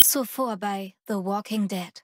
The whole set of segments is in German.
Zuvor bei The Walking Dead.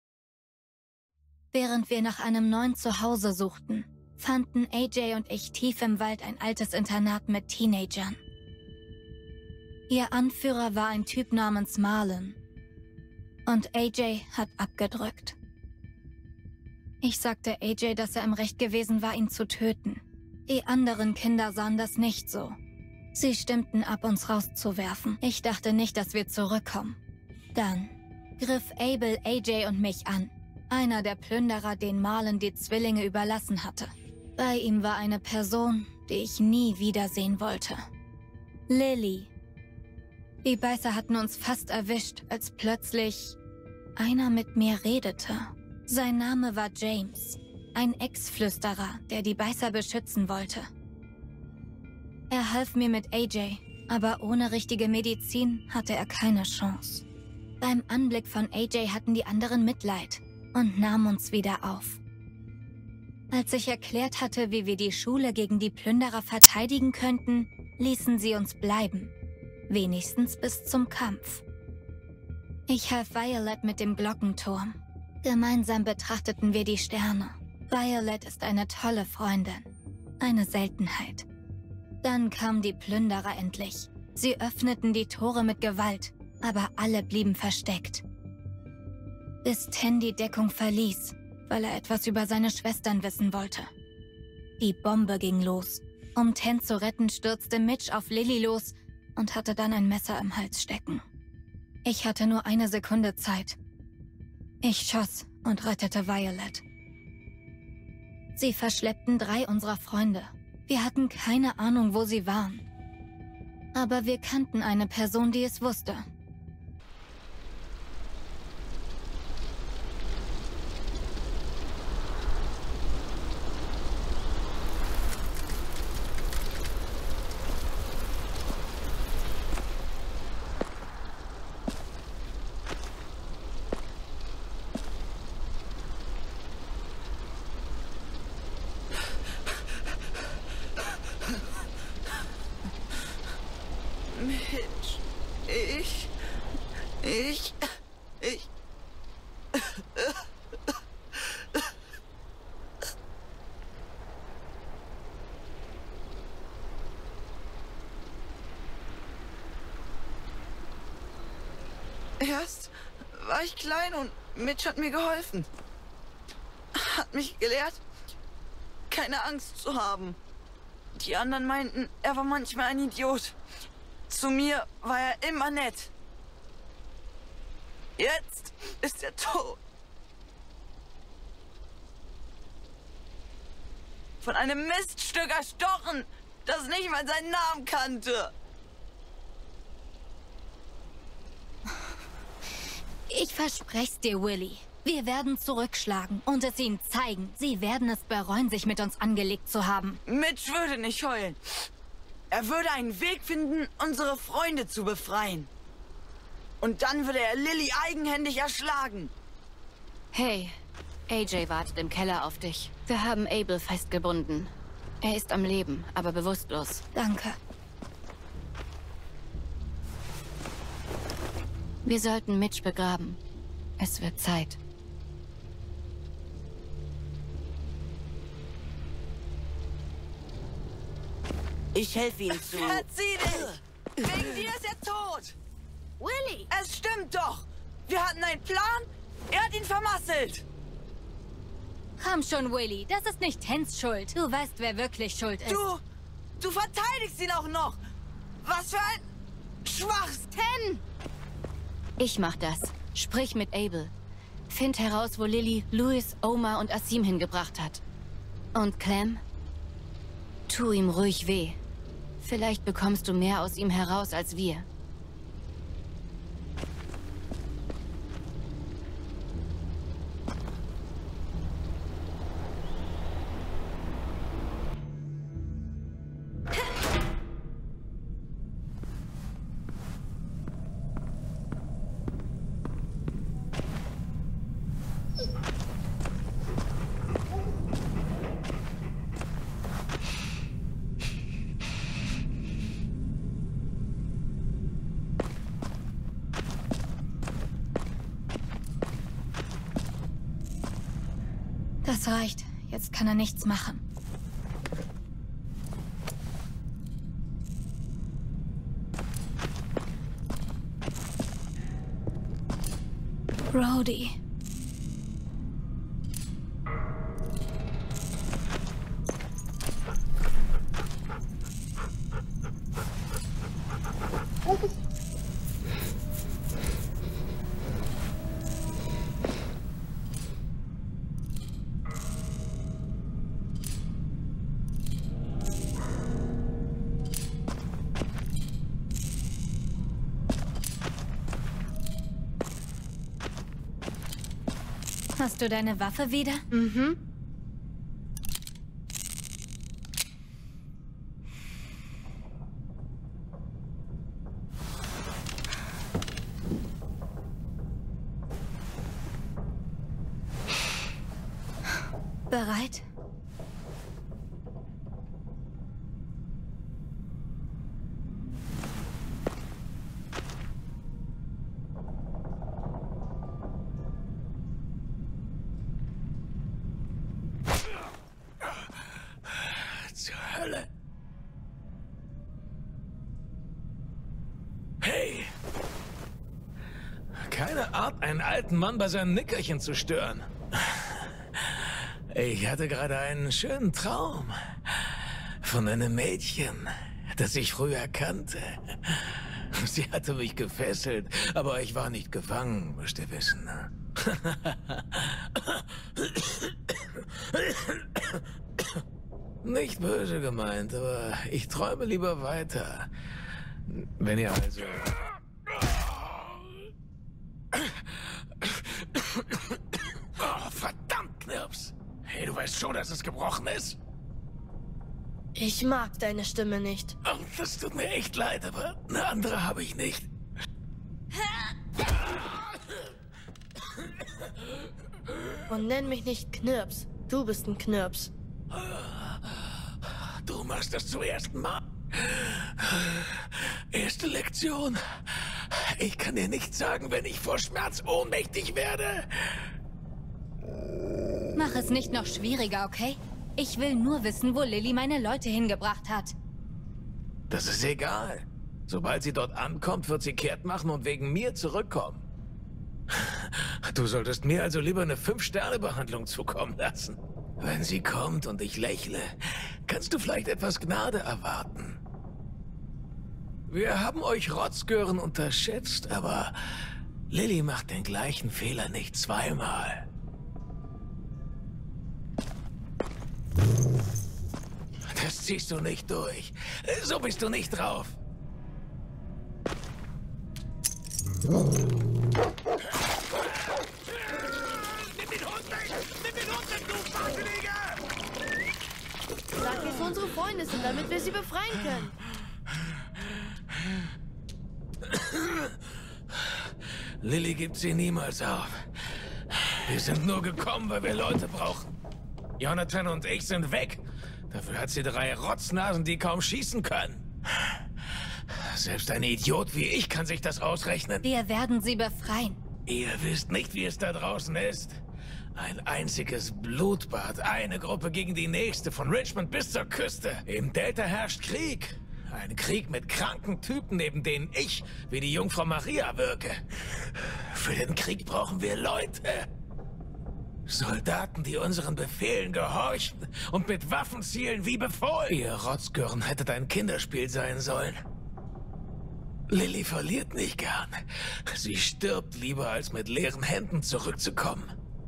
Während wir nach einem neuen Zuhause suchten, fanden AJ und ich tief im Wald ein altes Internat mit Teenagern. Ihr Anführer war ein Typ namens Marlon. Und AJ hat abgedrückt. Ich sagte AJ, dass er im Recht gewesen war, ihn zu töten. Die anderen Kinder sahen das nicht so. Sie stimmten ab, uns rauszuwerfen. Ich dachte nicht, dass wir zurückkommen. Dann griff Abel AJ und mich an. Einer der Plünderer, den Marlon die Zwillinge überlassen hatte. Bei ihm war eine Person, die ich nie wiedersehen wollte. Lily. Die Beißer hatten uns fast erwischt, als plötzlich einer mit mir redete. Sein Name war James, ein Ex-Flüsterer, der die Beißer beschützen wollte. Er half mir mit AJ, aber ohne richtige Medizin hatte er keine Chance. Beim Anblick von AJ hatten die anderen Mitleid und nahmen uns wieder auf. Als ich erklärt hatte, wie wir die Schule gegen die Plünderer verteidigen könnten, ließen sie uns bleiben. Wenigstens bis zum Kampf. Ich half Violet mit dem Glockenturm. Gemeinsam betrachteten wir die Sterne. Violet ist eine tolle Freundin. Eine Seltenheit. Dann kamen die Plünderer endlich. Sie öffneten die Tore mit Gewalt, aber alle blieben versteckt. Bis Ten die Deckung verließ, weil er etwas über seine Schwestern wissen wollte. Die Bombe ging los. Um Ten zu retten, stürzte Mitch auf Lily los und hatte dann ein Messer im Hals stecken. Ich hatte nur eine Sekunde Zeit. Ich schoss und rettete Violet. Sie verschleppten 3 unserer Freunde. Wir hatten keine Ahnung, wo sie waren. Aber wir kannten eine Person, die es wusste. Mitch, ich... Erst war ich klein und Mitch hat mir geholfen. Hat mich gelehrt, keine Angst zu haben. Die anderen meinten, er war manchmal ein Idiot. Zu mir war er immer nett. Jetzt ist er tot. Von einem Miststück erstochen, das nicht mal seinen Namen kannte. Ich verspreche's dir, Willy. Wir werden zurückschlagen und es ihnen zeigen. Sie werden es bereuen, sich mit uns angelegt zu haben. Mitch würde nicht heulen. Er würde einen Weg finden, unsere Freunde zu befreien. Und dann würde er Lily eigenhändig erschlagen. Hey, AJ wartet im Keller auf dich. Wir haben Abel festgebunden. Er ist am Leben, aber bewusstlos. Danke. Wir sollten Mitch begraben. Es wird Zeit. Ich helfe ihm zu. Verzieh dich! Wegen dir ist er tot! Willy! Es stimmt doch! Wir hatten einen Plan, er hat ihn vermasselt! Komm schon, Willy. Das ist nicht Tens Schuld. Du weißt, wer wirklich schuld ist. Du verteidigst ihn auch noch! Was für ein Schwachs! Ten! Ich mach das. Sprich mit Abel. Find heraus, wo Lily, Louis, Omar und Asim hingebracht hat. Und Clem? Tu ihm ruhig weh. Vielleicht bekommst du mehr aus ihm heraus als wir. Das reicht. Jetzt kann er nichts machen. Brody. Hast du deine Waffe wieder? Mhm. Bereit? Zur Hölle. Hey! Keine Art, einen alten Mann bei seinem Nickerchen zu stören. Ich hatte gerade einen schönen Traum von einem Mädchen, das ich früher kannte. Sie hatte mich gefesselt, aber ich war nicht gefangen, müsst ihr wissen. Ne? Nicht böse gemeint, aber ich träume lieber weiter. Wenn ihr also... Oh, verdammt, Knirps! Hey, du weißt schon, dass es gebrochen ist? Ich mag deine Stimme nicht. Oh, das tut mir echt leid, aber eine andere habe ich nicht. Und nenn mich nicht Knirps. Du bist ein Knirps. Du machst das zum ersten Mal. Erste Lektion. Ich kann dir nicht sagen, wenn ich vor Schmerz ohnmächtig werde. Mach es nicht noch schwieriger, okay? Ich will nur wissen, wo Lilly meine Leute hingebracht hat. Das ist egal. Sobald sie dort ankommt, wird sie kehrt machen und wegen mir zurückkommen. Du solltest mir also lieber eine 5-Sterne-Behandlung zukommen lassen. Wenn sie kommt und ich lächle, kannst du vielleicht etwas Gnade erwarten. Wir haben euch Rotzgören unterschätzt, aber Lilly macht den gleichen Fehler nicht zweimal. Das ziehst du nicht durch. So bist du nicht drauf. Nimm den Hund weg! Nimm den Hund weg, du Wahnsinniger! Sag, wie es unsere Freunde sind, damit wir sie befreien können. Lilly gibt sie niemals auf. Wir sind nur gekommen, weil wir Leute brauchen. Jonathan und ich sind weg. Dafür hat sie 3 Rotznasen, die kaum schießen können. Selbst ein Idiot wie ich kann sich das ausrechnen. Wir werden sie befreien. Ihr wisst nicht, wie es da draußen ist. Ein einziges Blutbad, eine Gruppe gegen die nächste, von Richmond bis zur Küste. Im Delta herrscht Krieg. Ein Krieg mit kranken Typen, neben denen ich wie die Jungfrau Maria wirke. Für den Krieg brauchen wir Leute. Soldaten, die unseren Befehlen gehorchen und mit Waffen zielen wie befohlen. Ihr Rotzgören hättet ein Kinderspiel sein sollen. Lilly verliert nicht gern. Sie stirbt lieber, als mit leeren Händen zurückzukommen.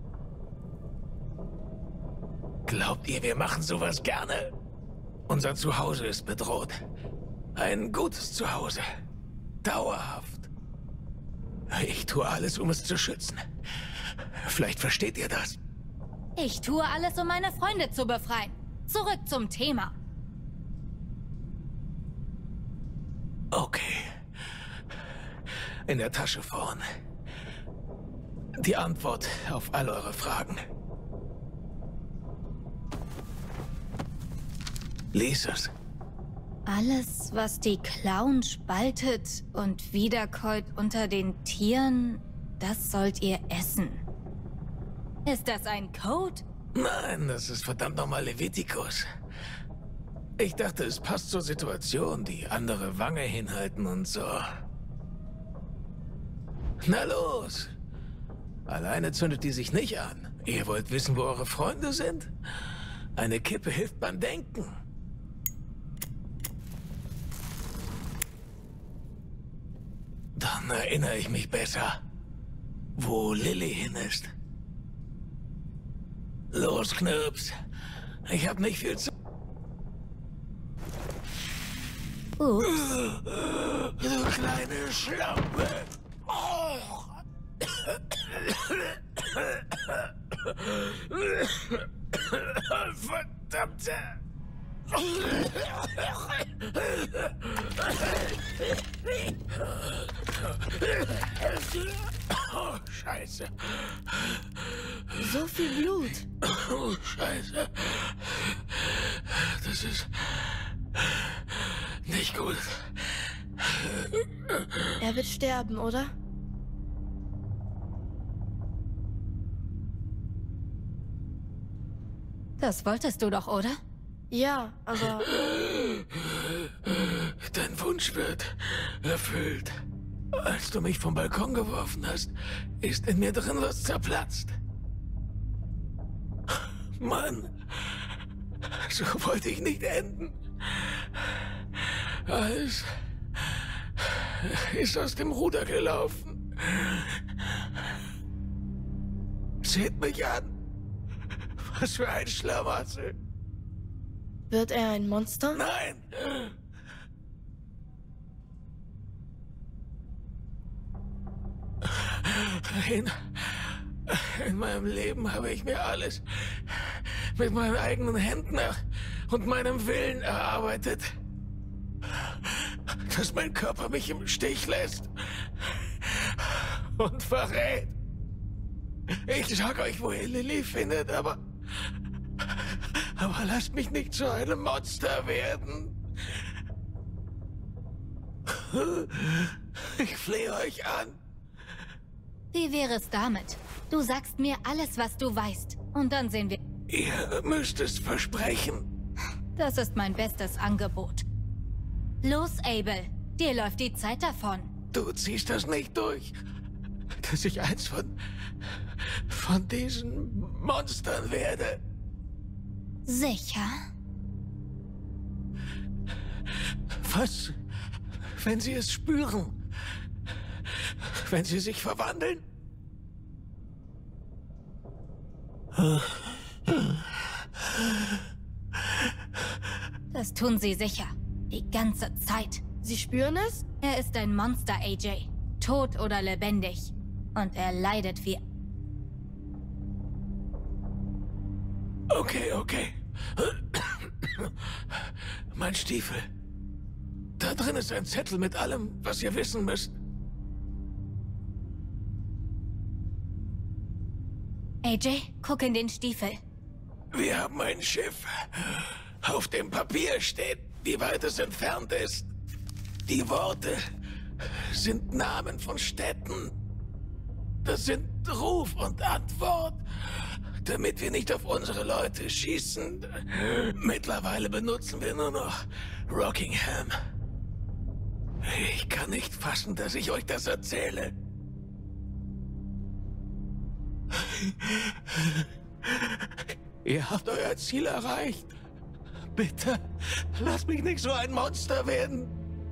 Glaubt ihr, wir machen sowas gerne? Unser Zuhause ist bedroht. Ein gutes Zuhause. Dauerhaft. Ich tue alles, um es zu schützen. Vielleicht versteht ihr das. Ich tue alles, um meine Freunde zu befreien. Zurück zum Thema. Okay. In der Tasche vorn. Die Antwort auf all eure Fragen. Lies es. Alles, was die Klauen spaltet und wiederkäut unter den Tieren, das sollt ihr essen. Ist das ein Code Nein, das ist verdammt nochmal Leviticus. Ich dachte, es passt zur Situation, die andere Wange hinhalten und so. Na los! Alleine zündet die sich nicht an. Ihr wollt wissen, wo eure Freunde sind? Eine Kippe hilft beim Denken. Dann erinnere ich mich besser, wo Lilly hin ist. Los, Knirps. Ich hab nicht viel zu... Du kleine Schlampe. Oh. Verdammte. Oh, Scheiße. So viel Blut. Oh, Scheiße. Das ist nicht gut. Er wird sterben, oder? Das wolltest du doch, oder? Ja, aber... Dein Wunsch wird erfüllt. Als du mich vom Balkon geworfen hast, ist in mir drin was zerplatzt. Mann, so wollte ich nicht enden. Alles ist aus dem Ruder gelaufen. Seht mich an. Was für ein Schlamassel. Wird er ein Monster? Nein. In meinem Leben habe ich mir alles mit meinen eigenen Händen und meinem Willen erarbeitet. Dass mein Körper mich im Stich lässt und verrät. Ich sag euch, wo ihr Lilly findet, aber lasst mich nicht zu einem Monster werden. Ich flehe euch an. Wie wäre es damit? Du sagst mir alles, was du weißt. Und dann sehen wir... Ihr müsst es versprechen. Das ist mein bestes Angebot. Los, Abel. Dir läuft die Zeit davon. Du ziehst das nicht durch. Dass ich eins von diesen Monstern werde. Sicher? Was, wenn sie es spüren? Wenn sie sich verwandeln? Das tun sie sicher. Die ganze Zeit. Sie spüren es? Er ist ein Monster, AJ. Tot oder lebendig. Und er leidet wie... Okay. Mein Stiefel. Da drin ist ein Zettel mit allem, was ihr wissen müsst. AJ, guck in den Stiefel. Wir haben ein Schiff. Auf dem Papier steht, wie weit es entfernt ist. Die Worte sind Namen von Städten. Das sind Ruf und Antwort, damit wir nicht auf unsere Leute schießen. Mittlerweile benutzen wir nur noch Rockingham. Ich kann nicht fassen, dass ich euch das erzähle. Ihr habt euer Ziel erreicht. Bitte, lasst mich nicht so ein Monster werden.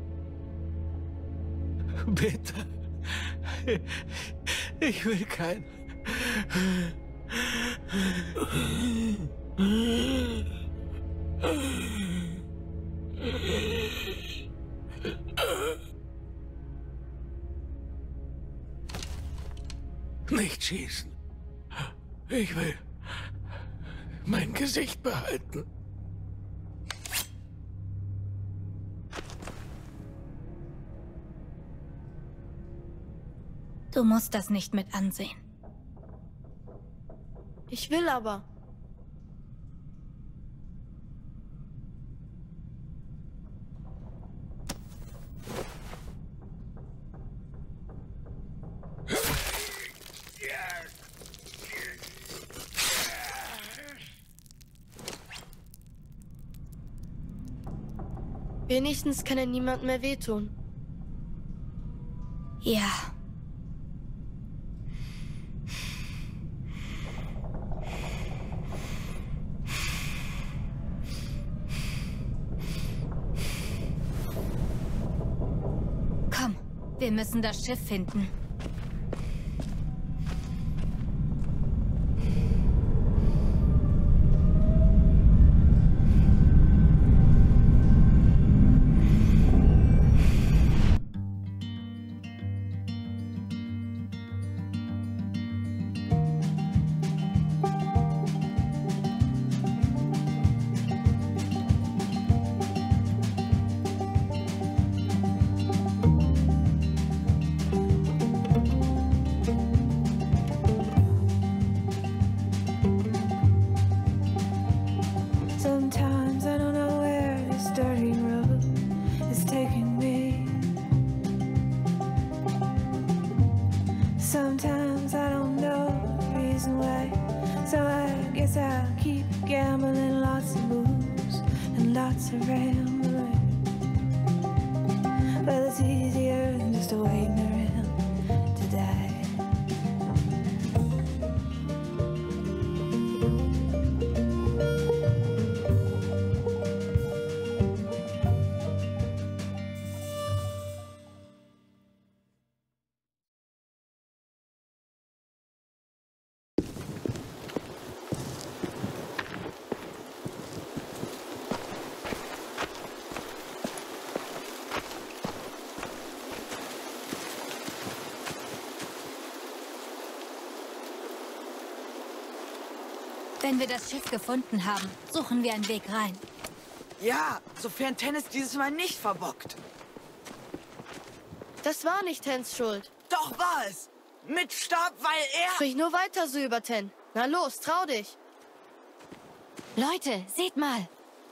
Bitte. Ich will kein... Nicht schießen. Ich will mein Gesicht behalten. Du musst das nicht mit ansehen. Ich will aber. Wenigstens kann er niemand mehr wehtun. Ja. Komm, wir müssen das Schiff finden. Sometimes I don't know where this dirty road is taking me. Sometimes I don't know the reason why. So I guess I'll keep gambling, lots of moves and lots of rambling. Well, it's easier than just waiting around to die. Wenn wir das Schiff gefunden haben, suchen wir einen Weg rein. Ja, sofern Tennis dieses Mal nicht verbockt. Das war nicht Tens Schuld. Doch war es. Mit Stab, weil er... Sprich nur weiter so über Ten. Na los, trau dich. Leute, seht mal.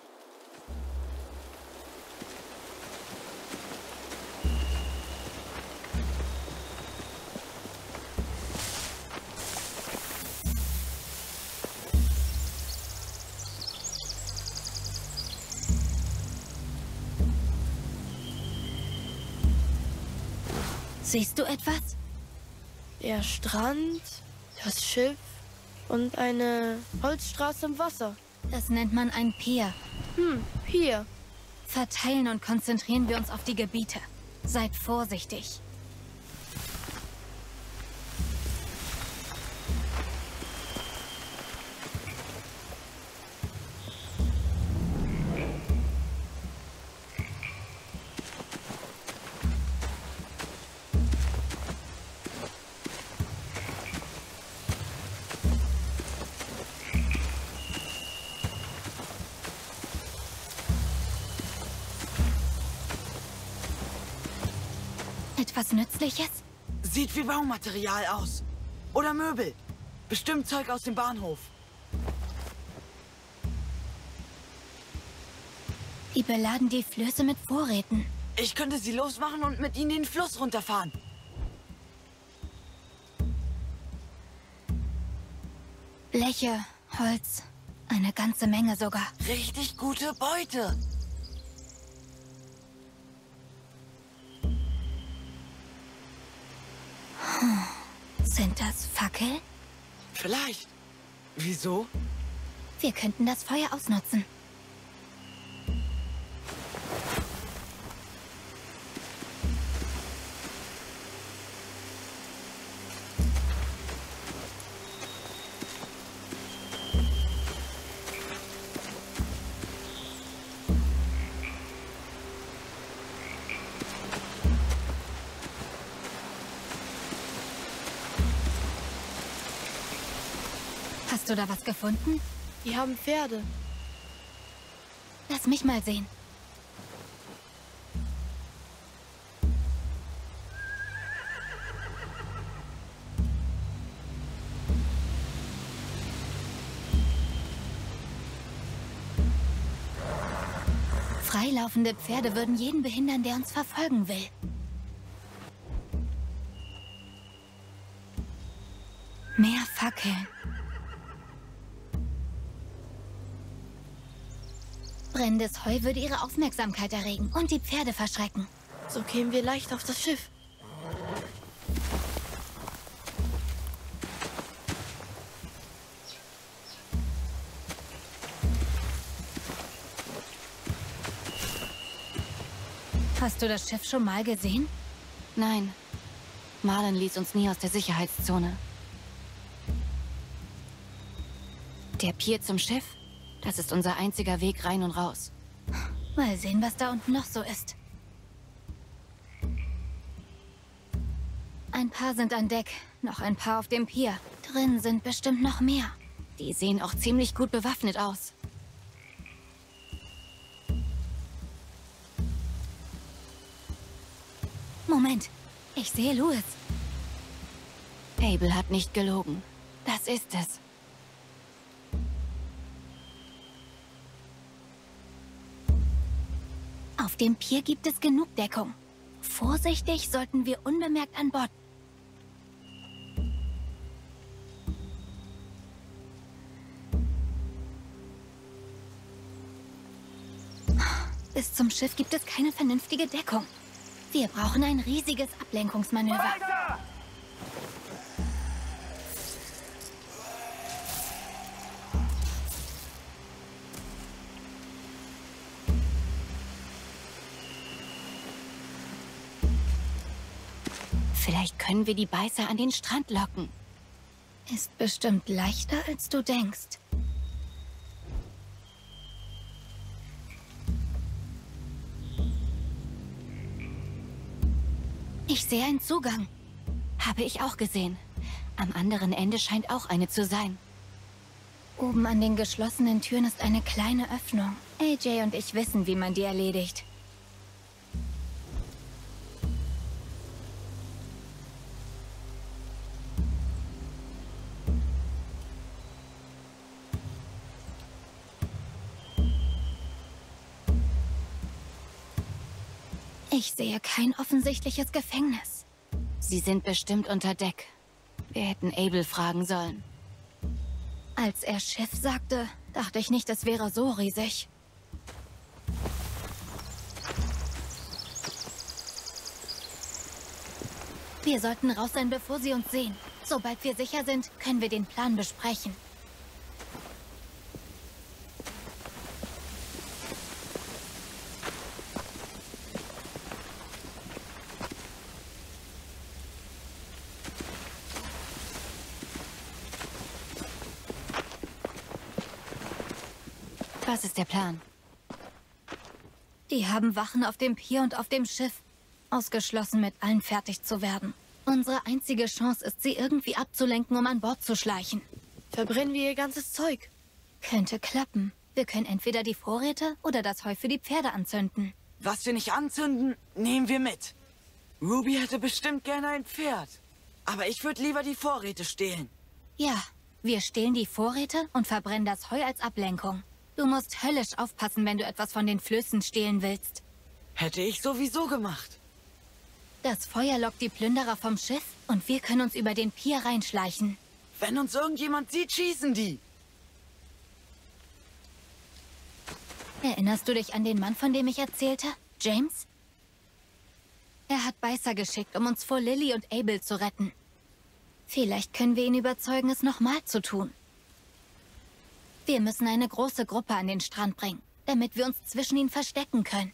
Siehst du etwas? Der Strand, das Schiff und eine Holzstraße im Wasser. Das nennt man ein Pier. Hier. Verteilen und konzentrieren wir uns auf die Gebiete. Seid vorsichtig. Etwas Nützliches? Sieht wie Baumaterial aus. Oder Möbel. Bestimmt Zeug aus dem Bahnhof. Die beladen die Flöße mit Vorräten. Ich könnte sie losmachen und mit ihnen den Fluss runterfahren. Bleche, Holz, eine ganze Menge sogar. Richtig gute Beute. Sind das Fackeln? Vielleicht. Wieso? Wir könnten das Feuer ausnutzen. Hast du da was gefunden? Die haben Pferde. Lass mich mal sehen. Freilaufende Pferde würden jeden behindern, der uns verfolgen will. Mehr Fackeln. Brennendes Heu würde ihre Aufmerksamkeit erregen und die Pferde verschrecken. So kämen wir leicht auf das Schiff. Hast du das Schiff schon mal gesehen? Nein. Marlon ließ uns nie aus der Sicherheitszone. Der Pier zum Schiff? Das ist unser einziger Weg rein und raus. Mal sehen, was da unten noch so ist. Ein paar sind an Deck, noch ein paar auf dem Pier. Drin sind bestimmt noch mehr. Die sehen auch ziemlich gut bewaffnet aus. Moment, ich sehe Louis. Abel hat nicht gelogen. Das ist es. Auf dem Pier gibt es genug Deckung. Vorsichtig sollten wir unbemerkt an Bord. Bis zum Schiff gibt es keine vernünftige Deckung. Wir brauchen ein riesiges Ablenkungsmanöver. Vielleicht können wir die Beißer an den Strand locken. Ist bestimmt leichter, als du denkst. Ich sehe einen Zugang. Habe ich auch gesehen. Am anderen Ende scheint auch eine zu sein. Oben an den geschlossenen Türen ist eine kleine Öffnung. AJ und ich wissen, wie man die erledigt. Ich sehe kein offensichtliches Gefängnis. Sie sind bestimmt unter Deck. Wir hätten Abel fragen sollen. Als er Schiff sagte, dachte ich nicht, es wäre so riesig. Wir sollten raus sein, bevor sie uns sehen. Sobald wir sicher sind, können wir den Plan besprechen. Was ist der Plan? Die haben Wachen auf dem Pier und auf dem Schiff. Ausgeschlossen, mit allen fertig zu werden. Unsere einzige Chance ist, sie irgendwie abzulenken, um an Bord zu schleichen. Verbrennen wir ihr ganzes Zeug. Könnte klappen. Wir können entweder die Vorräte oder das Heu für die Pferde anzünden. Was wir nicht anzünden, nehmen wir mit. Ruby hätte bestimmt gerne ein Pferd. Aber ich würde lieber die Vorräte stehlen. Ja, wir stehlen die Vorräte und verbrennen das Heu als Ablenkung. Du musst höllisch aufpassen, wenn du etwas von den Flößen stehlen willst. Hätte ich sowieso gemacht. Das Feuer lockt die Plünderer vom Schiff und wir können uns über den Pier reinschleichen. Wenn uns irgendjemand sieht, schießen die. Erinnerst du dich an den Mann, von dem ich erzählte? James? Er hat Beißer geschickt, um uns vor Lily und Abel zu retten. Vielleicht können wir ihn überzeugen, es nochmal zu tun. Wir müssen eine große Gruppe an den Strand bringen, damit wir uns zwischen ihnen verstecken können.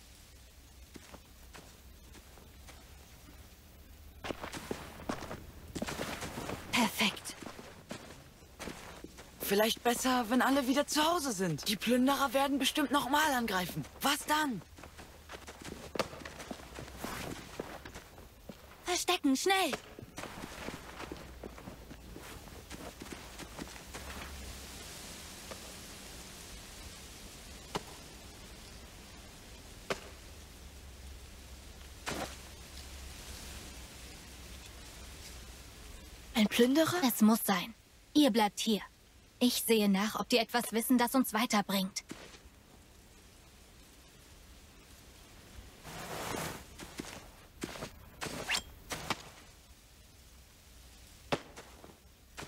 Perfekt. Vielleicht besser, wenn alle wieder zu Hause sind. Die Plünderer werden bestimmt nochmal angreifen. Was dann? Verstecken, schnell! Ein Plünderer? Es muss sein. Ihr bleibt hier. Ich sehe nach, ob die etwas wissen, das uns weiterbringt.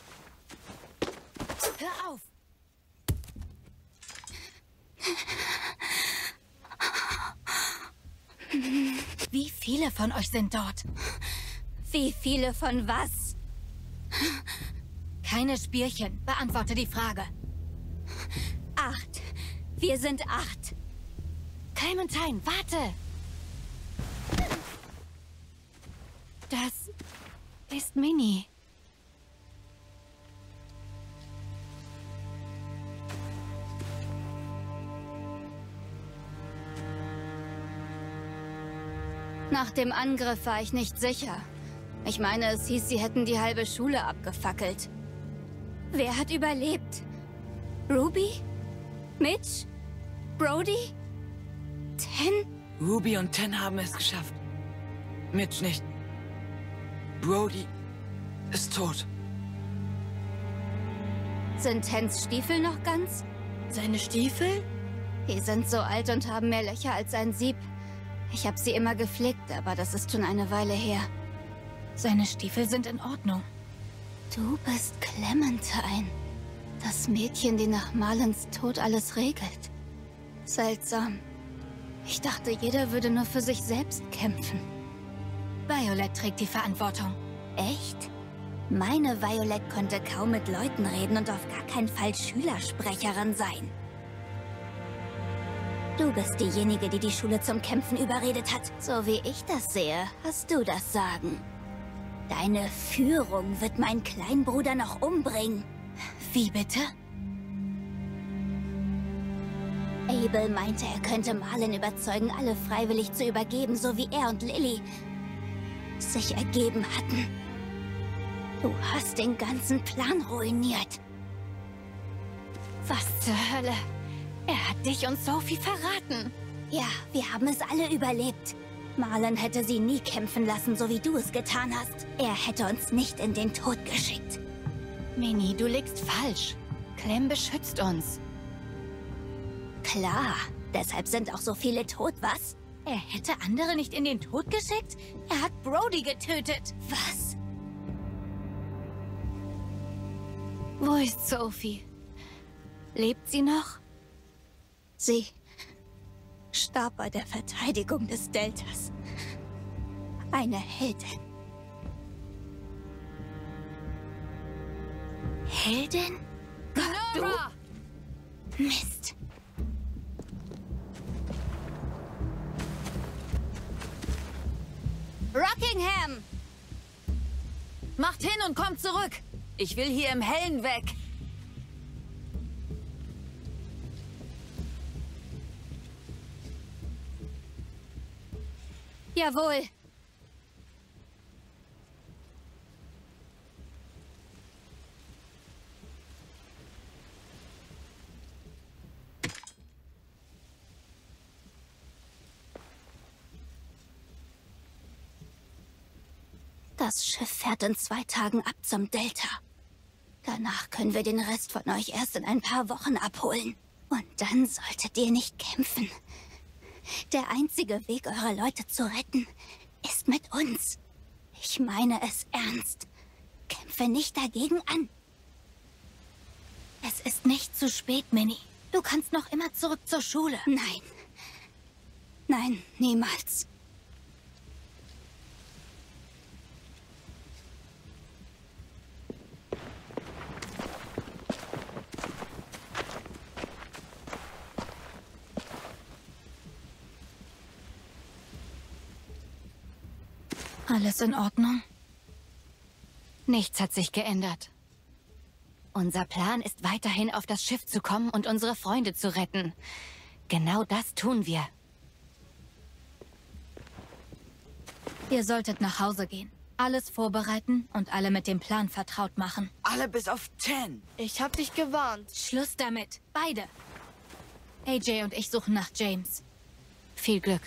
Hör auf! viele von euch sind dort? Wie viele von was? Keine Spielchen. Beantworte die Frage. 8. Wir sind 8. Clementine, warte! Das ist Minnie. Nach dem Angriff war ich nicht sicher. Ich meine, es hieß, sie hätten die halbe Schule abgefackelt. Wer hat überlebt? Ruby? Mitch? Brody? Ten? Ruby und Ten haben es geschafft. Mitch nicht. Brody ist tot. Sind Tens Stiefel noch ganz? Seine Stiefel? Die sind so alt und haben mehr Löcher als ein Sieb. Ich habe sie immer gepflegt, aber das ist schon eine Weile her. Seine Stiefel sind in Ordnung. Du bist Clementine. Das Mädchen, die nach Marlins Tod alles regelt. Seltsam. Ich dachte, jeder würde nur für sich selbst kämpfen. Violet trägt die Verantwortung. Echt? Meine Violet konnte kaum mit Leuten reden und auf gar keinen Fall Schülersprecherin sein. Du bist diejenige, die die Schule zum Kämpfen überredet hat. So wie ich das sehe, hast du das Sagen. Deine Führung wird meinen kleinen Bruder noch umbringen. Wie bitte? Abel meinte, er könnte Marlin überzeugen, alle freiwillig zu übergeben, so wie er und Lily sich ergeben hatten. Du hast den ganzen Plan ruiniert. Was zur Hölle? Er hat dich und Sophie verraten. Ja, wir haben es alle überlebt. Marlin hätte sie nie kämpfen lassen, so wie du es getan hast. Er hätte uns nicht in den Tod geschickt. Minnie, du liegst falsch. Clem beschützt uns. Klar, deshalb sind auch so viele tot, was? Er hätte andere nicht in den Tod geschickt? Er hat Brody getötet. Was? Wo ist Sophie? Lebt sie noch? Sie starb bei der Verteidigung des Deltas. Eine Heldin. Heldin? Nora! Du? Mist. Rockingham! Macht hin und kommt zurück! Ich will hier im Hellen weg! Jawohl. Das Schiff fährt in 2 Tagen ab zum Delta. Danach können wir den Rest von euch erst in ein paar Wochen abholen. Und dann solltet ihr nicht kämpfen. Der einzige Weg, eure Leute zu retten, ist mit uns. Ich meine es ernst. Kämpfe nicht dagegen an. Es ist nicht zu spät, Minnie. Du kannst noch immer zurück zur Schule. Nein. Nein, niemals. Alles in Ordnung? Nichts hat sich geändert. Unser Plan ist weiterhin auf das Schiff zu kommen und unsere Freunde zu retten. Genau das tun wir. Ihr solltet nach Hause gehen. Alles vorbereiten und alle mit dem Plan vertraut machen. Alle bis auf Ten. Ich hab dich gewarnt. Schluss damit. Beide. AJ und ich suchen nach James. Viel Glück.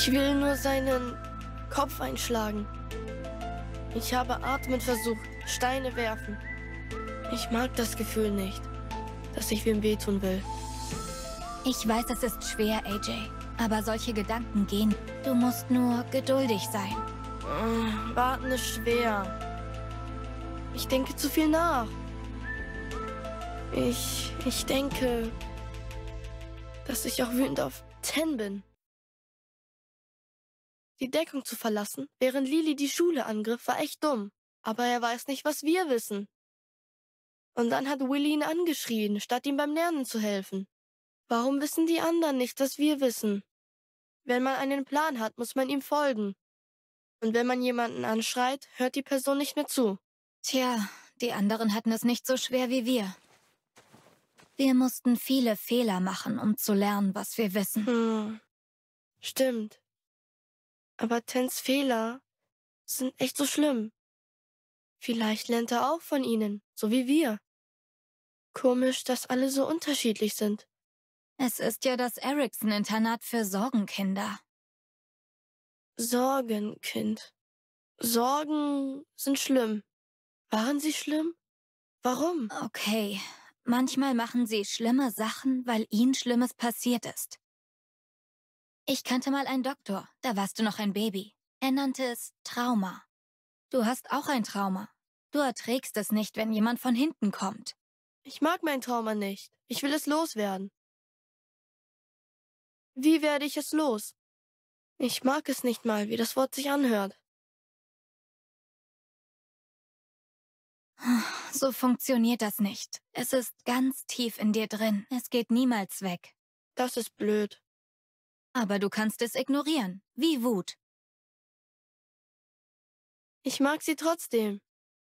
Ich will nur seinen Kopf einschlagen. Ich habe atmen versucht, Steine werfen. Ich mag das Gefühl nicht, dass ich wem wehtun will. Ich weiß, es ist schwer, AJ. Aber solche Gedanken gehen. Du musst nur geduldig sein. Warten ist schwer. Ich denke zu viel nach. Ich denke, dass ich auch wütend auf Ten bin. Die Deckung zu verlassen, während Lily die Schule angriff, war echt dumm. Aber er weiß nicht, was wir wissen. Und dann hat Willy ihn angeschrien, statt ihm beim Lernen zu helfen. Warum wissen die anderen nicht, was wir wissen? Wenn man einen Plan hat, muss man ihm folgen. Und wenn man jemanden anschreit, hört die Person nicht mehr zu. Tja, die anderen hatten es nicht so schwer wie wir. Wir mussten viele Fehler machen, um zu lernen, was wir wissen. Stimmt. Aber Tens Fehler sind echt so schlimm. Vielleicht lernt er auch von ihnen, so wie wir. Komisch, dass alle so unterschiedlich sind. Es ist ja das Erickson-Internat für Sorgenkinder. Sorgenkind. Sorgen sind schlimm. Waren sie schlimm? Warum? Okay, manchmal machen sie schlimme Sachen, weil ihnen Schlimmes passiert ist. Ich kannte mal einen Doktor, da warst du noch ein Baby. Er nannte es Trauma. Du hast auch ein Trauma. Du erträgst es nicht, wenn jemand von hinten kommt. Ich mag mein Trauma nicht. Ich will es loswerden. Wie werde ich es los? Ich mag es nicht mal, wie das Wort sich anhört. So funktioniert das nicht. Es ist ganz tief in dir drin. Es geht niemals weg. Das ist blöd. Aber du kannst es ignorieren, wie Wut. Ich mag sie trotzdem.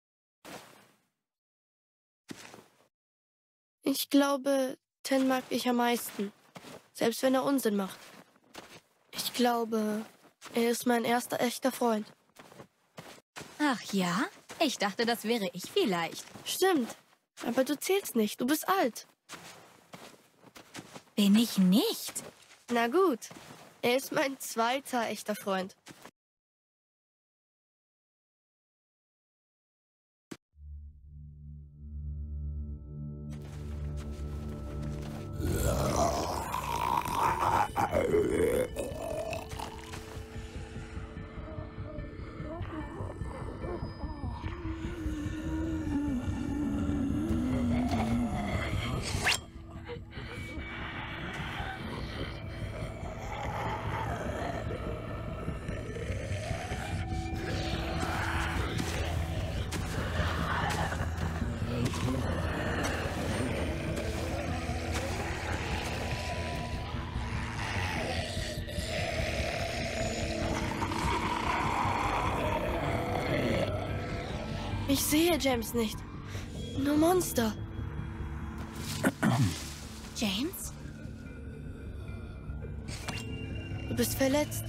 Ich glaube, Ten mag ich am meisten. Selbst wenn er Unsinn macht. Ich glaube, er ist mein erster echter Freund. Ach ja? Ich dachte, das wäre ich vielleicht. Stimmt. Aber du zählst nicht. Du bist alt. Bin ich nicht? Na gut. Er ist mein zweiter echter Freund. Ich sehe James nicht. Nur Monster. James? Du bist verletzt.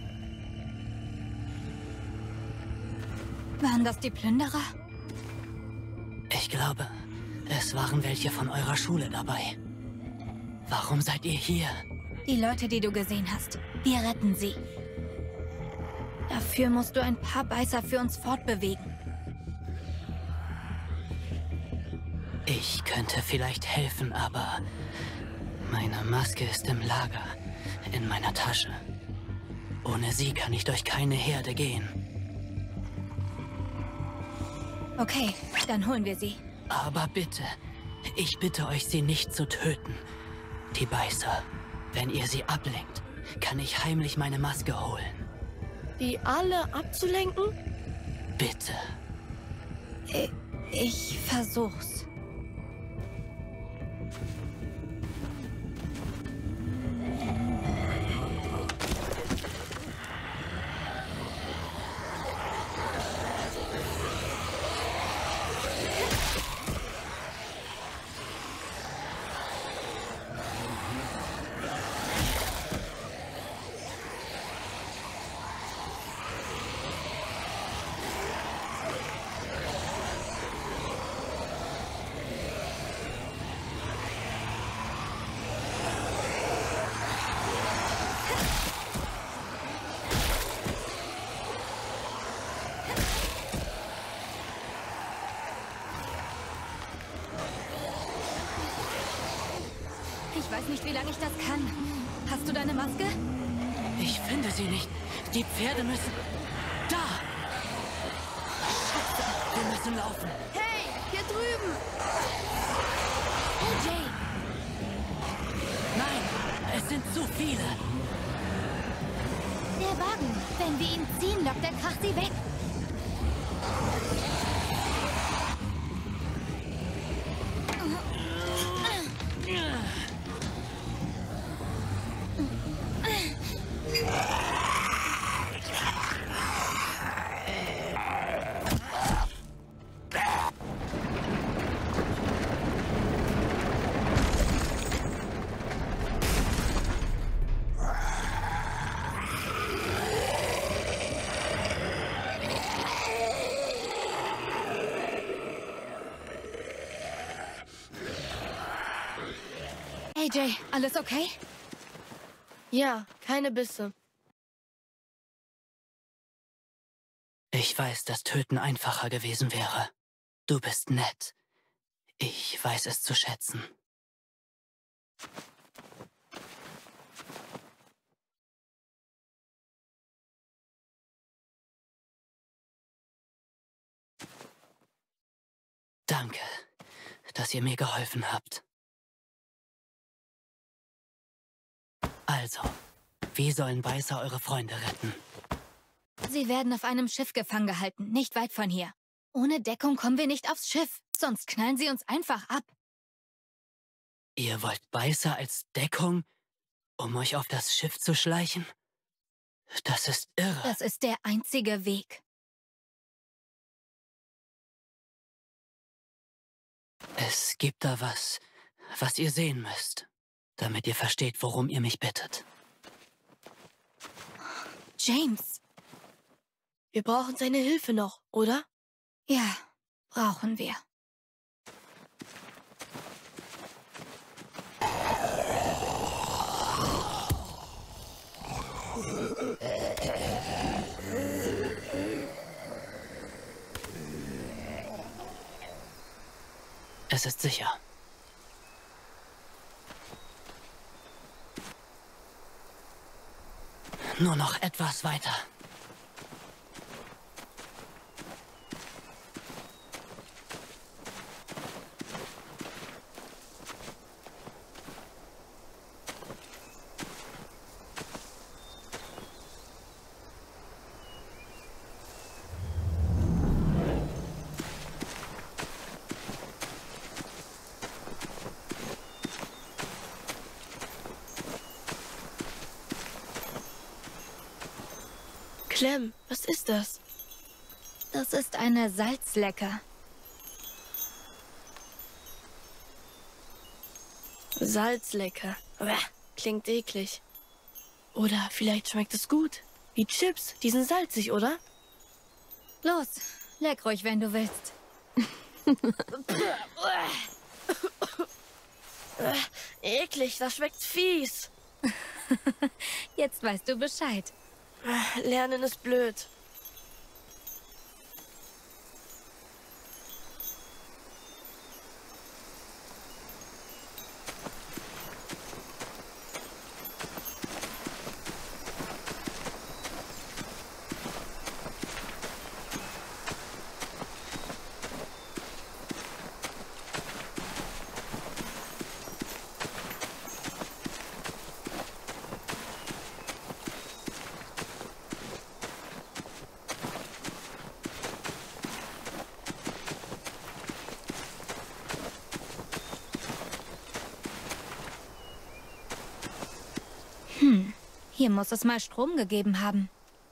Waren das die Plünderer? Ich glaube, es waren welche von eurer Schule dabei. Warum seid ihr hier? Die Leute, die du gesehen hast. Wir retten sie. Dafür musst du ein paar Beißer für uns fortbewegen. Ich könnte vielleicht helfen, aber meine Maske ist im Lager, in meiner Tasche. Ohne sie kann ich durch keine Herde gehen. Okay, dann holen wir sie. Aber bitte, ich bitte euch, sie nicht zu töten. Die Beißer. Wenn ihr sie ablenkt, kann ich heimlich meine Maske holen. Die alle abzulenken? Bitte. Ich versuch's. weiß nicht, wie lange ich das kann. Hast du deine Maske? Ich finde sie nicht. Die Pferde müssen... Da! Scheiße, wir müssen laufen. Hey, hier drüben! AJ! Nein, es sind zu viele. Der Wagen. Wenn wir ihn ziehen, lockt der Krach sie weg. AJ, alles okay? Ja, keine Bisse. Ich weiß, dass Töten einfacher gewesen wäre. Du bist nett. Ich weiß es zu schätzen. Danke, dass ihr mir geholfen habt. Also, wie sollen Beißer eure Freunde retten? Sie werden auf einem Schiff gefangen gehalten, nicht weit von hier. Ohne Deckung kommen wir nicht aufs Schiff, sonst knallen sie uns einfach ab. Ihr wollt Beißer als Deckung, um euch auf das Schiff zu schleichen? Das ist irre. Das ist der einzige Weg. Es gibt da was ihr sehen müsst, damit ihr versteht, worum ihr mich bittet. James. Wir brauchen seine Hilfe noch, oder? Ja, brauchen wir. Es ist sicher. Nur noch etwas weiter. Clem, was ist das? Das ist eine Salzlecke. Salzlecker. Uah, klingt eklig. Oder vielleicht schmeckt es gut. Wie Chips, die sind salzig, oder? Los, leck ruhig, wenn du willst. Eklig, das schmeckt fies. Jetzt weißt du Bescheid. Lernen ist blöd. Hier muss es mal Strom gegeben haben.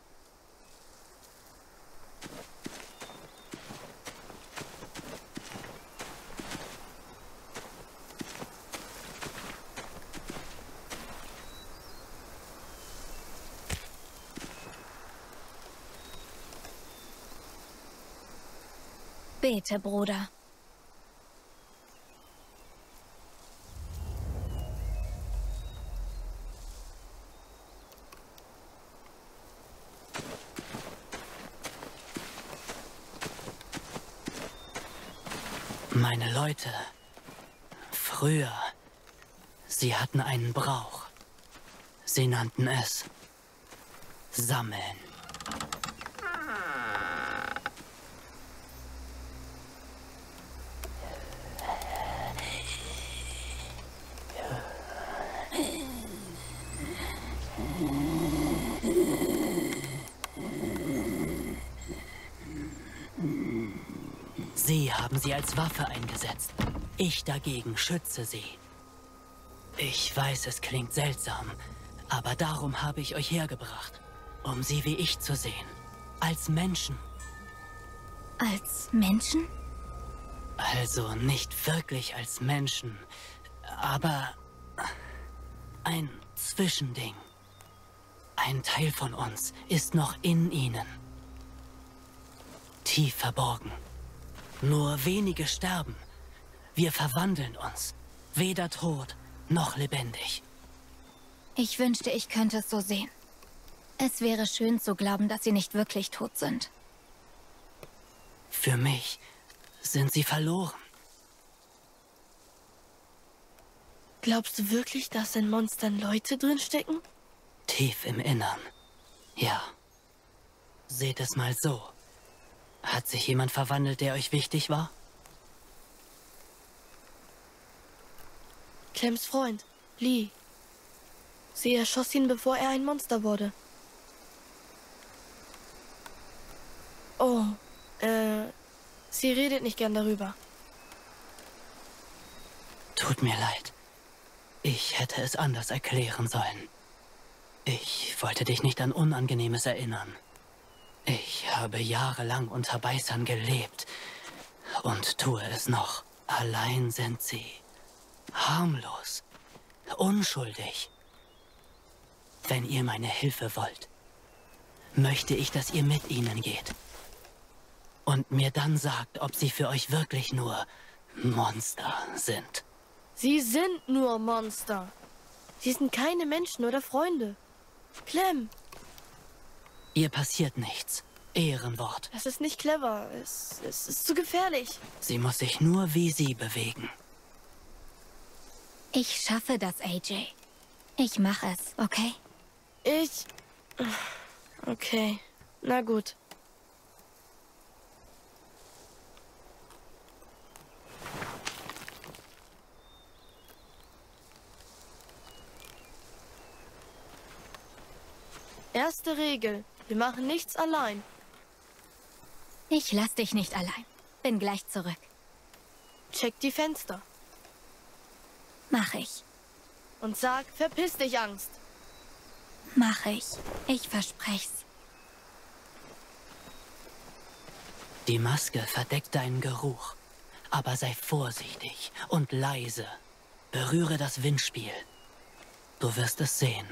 Bete, Bruder. Meine Leute, früher, Sie hatten einen Brauch. Sie nannten es Sammeln. Sie haben sie als Waffe eingesetzt. Ich dagegen schütze sie. Ich weiß, es klingt seltsam, aber darum habe ich euch hergebracht, um sie wie ich zu sehen. Als Menschen. Als Menschen? Also nicht wirklich als Menschen, aber ein Zwischending. Ein Teil von uns ist noch in ihnen. Tief verborgen. Nur wenige sterben. Wir verwandeln uns. Weder tot noch lebendig. Ich wünschte, ich könnte es so sehen. Es wäre schön zu glauben, dass sie nicht wirklich tot sind. Für mich sind sie verloren. Glaubst du wirklich, dass in Monstern Leute drinstecken? Tief im Innern. Ja. Seht es mal so. Hat sich jemand verwandelt, der euch wichtig war? Clems Freund, Lee. Sie erschoss ihn, bevor er ein Monster wurde. Oh, sie redet nicht gern darüber. Tut mir leid. Ich hätte es anders erklären sollen. Ich wollte dich nicht an Unangenehmes erinnern. Ich habe jahrelang unter Beißern gelebt und tue es noch. Allein sind sie harmlos, unschuldig. Wenn ihr meine Hilfe wollt, möchte ich, dass ihr mit ihnen geht und mir dann sagt, ob sie für euch wirklich nur Monster sind. Sie sind nur Monster. Sie sind keine Menschen oder Freunde. Clem! Ihr passiert nichts. Ehrenwort. Das ist nicht clever. Es ist zu gefährlich. Sie muss sich nur wie sie bewegen. Ich schaffe das, AJ. Ich mache es, okay? Okay. Na gut. Erste Regel. Wir machen nichts allein. Ich lass dich nicht allein. Bin gleich zurück. Check die Fenster. Mach ich. Und sag, verpiss dich, Angst. Mach ich. Ich versprech's. Die Maske verdeckt deinen Geruch. Aber sei vorsichtig und leise. Berühre das Windspiel. Du wirst es sehen.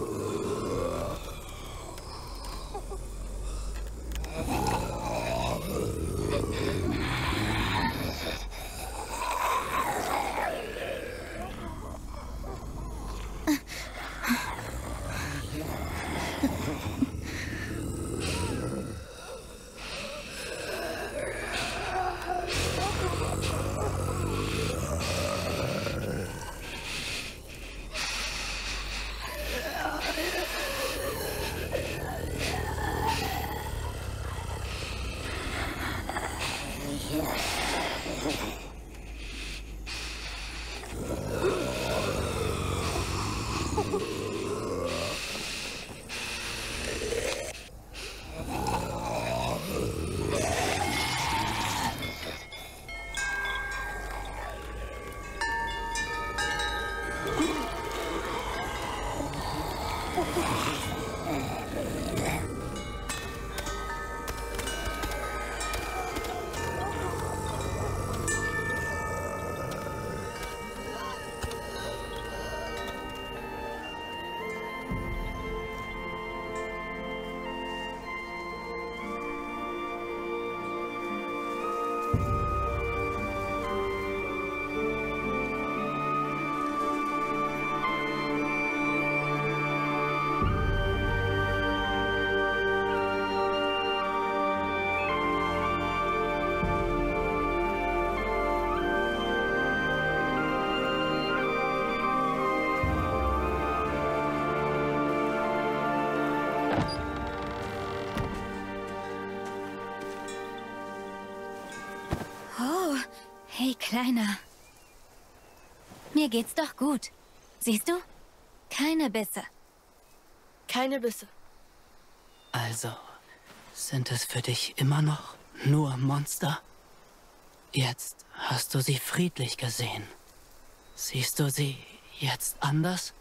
Oh, hey, Kleiner. Mir geht's doch gut. Siehst du? Keine Bisse. Keine Bisse. Also, sind es für dich immer noch nur Monster? Jetzt hast du sie friedlich gesehen. Siehst du sie jetzt anders?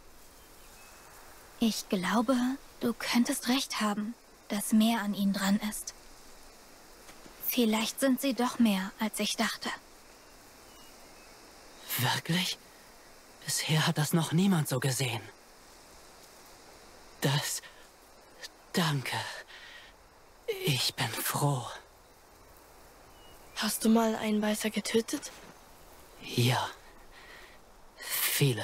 Ich glaube, du könntest recht haben, dass mehr an ihnen dran ist. Vielleicht sind sie doch mehr, als ich dachte. Wirklich? Bisher hat das noch niemand so gesehen. Danke. Ich bin froh. Hast du mal einen Beißer getötet? Ja. Viele.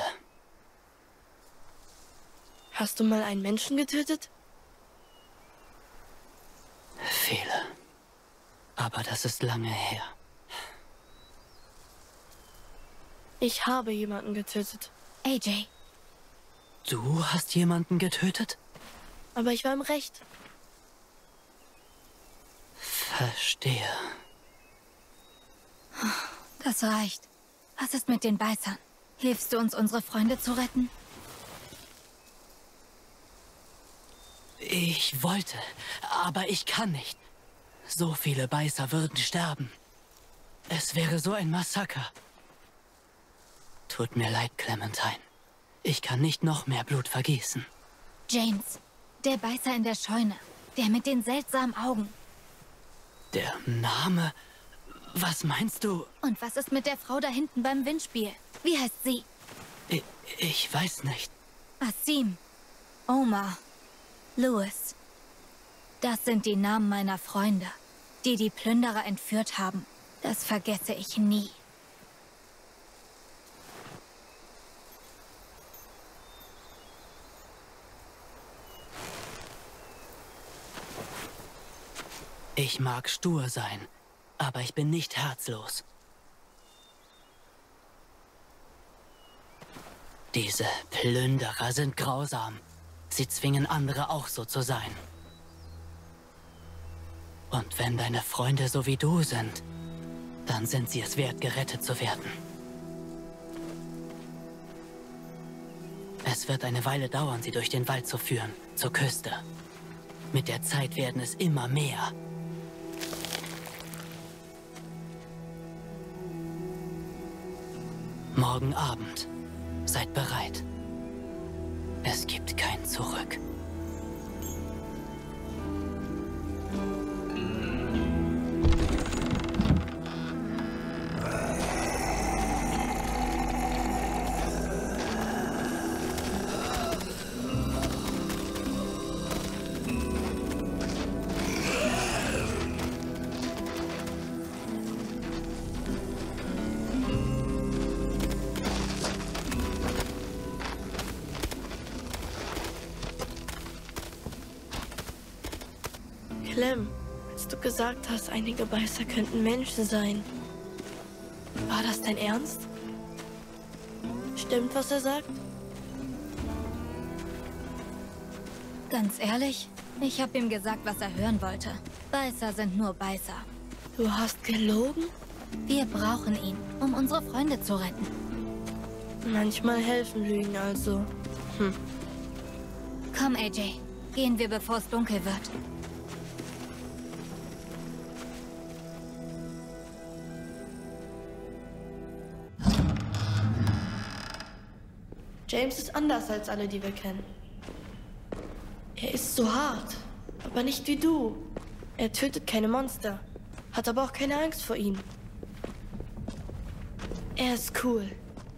Hast du mal einen Menschen getötet? Viele. Aber das ist lange her. Ich habe jemanden getötet. AJ. Du hast jemanden getötet? Aber ich war im Recht. Verstehe. Das reicht. Was ist mit den Beißern? Hilfst du uns, unsere Freunde zu retten? Ich wollte, aber ich kann nicht. So viele Beißer würden sterben. Es wäre so ein Massaker. Tut mir leid, Clementine. Ich kann nicht noch mehr Blut vergießen. James, der Beißer in der Scheune. Der mit den seltsamen Augen. Der Name? Was meinst du? Und was ist mit der Frau da hinten beim Windspiel? Wie heißt sie? Ich weiß nicht. Asim. Omar. Louis. Das sind die Namen meiner Freunde, die die Plünderer entführt haben. Das vergesse ich nie. Ich mag stur sein, aber ich bin nicht herzlos. Diese Plünderer sind grausam. Sie zwingen andere auch so zu sein. Und wenn deine Freunde so wie du sind, dann sind sie es wert, gerettet zu werden. Es wird eine Weile dauern, sie durch den Wald zu führen, zur Küste. Mit der Zeit werden es immer mehr. Morgen Abend. Seid bereit. Es gibt kein Zurück. Clem, als du gesagt hast, einige Beißer könnten Menschen sein. War das dein Ernst? Stimmt, was er sagt? Ganz ehrlich, ich habe ihm gesagt, was er hören wollte. Beißer sind nur Beißer. Du hast gelogen? Wir brauchen ihn, um unsere Freunde zu retten. Manchmal helfen Lügen also. Komm, AJ. Gehen wir, bevor es dunkel wird. James ist anders als alle, die wir kennen. Er ist so hart, aber nicht wie du. Er tötet keine Monster, hat aber auch keine Angst vor ihnen. Er ist cool.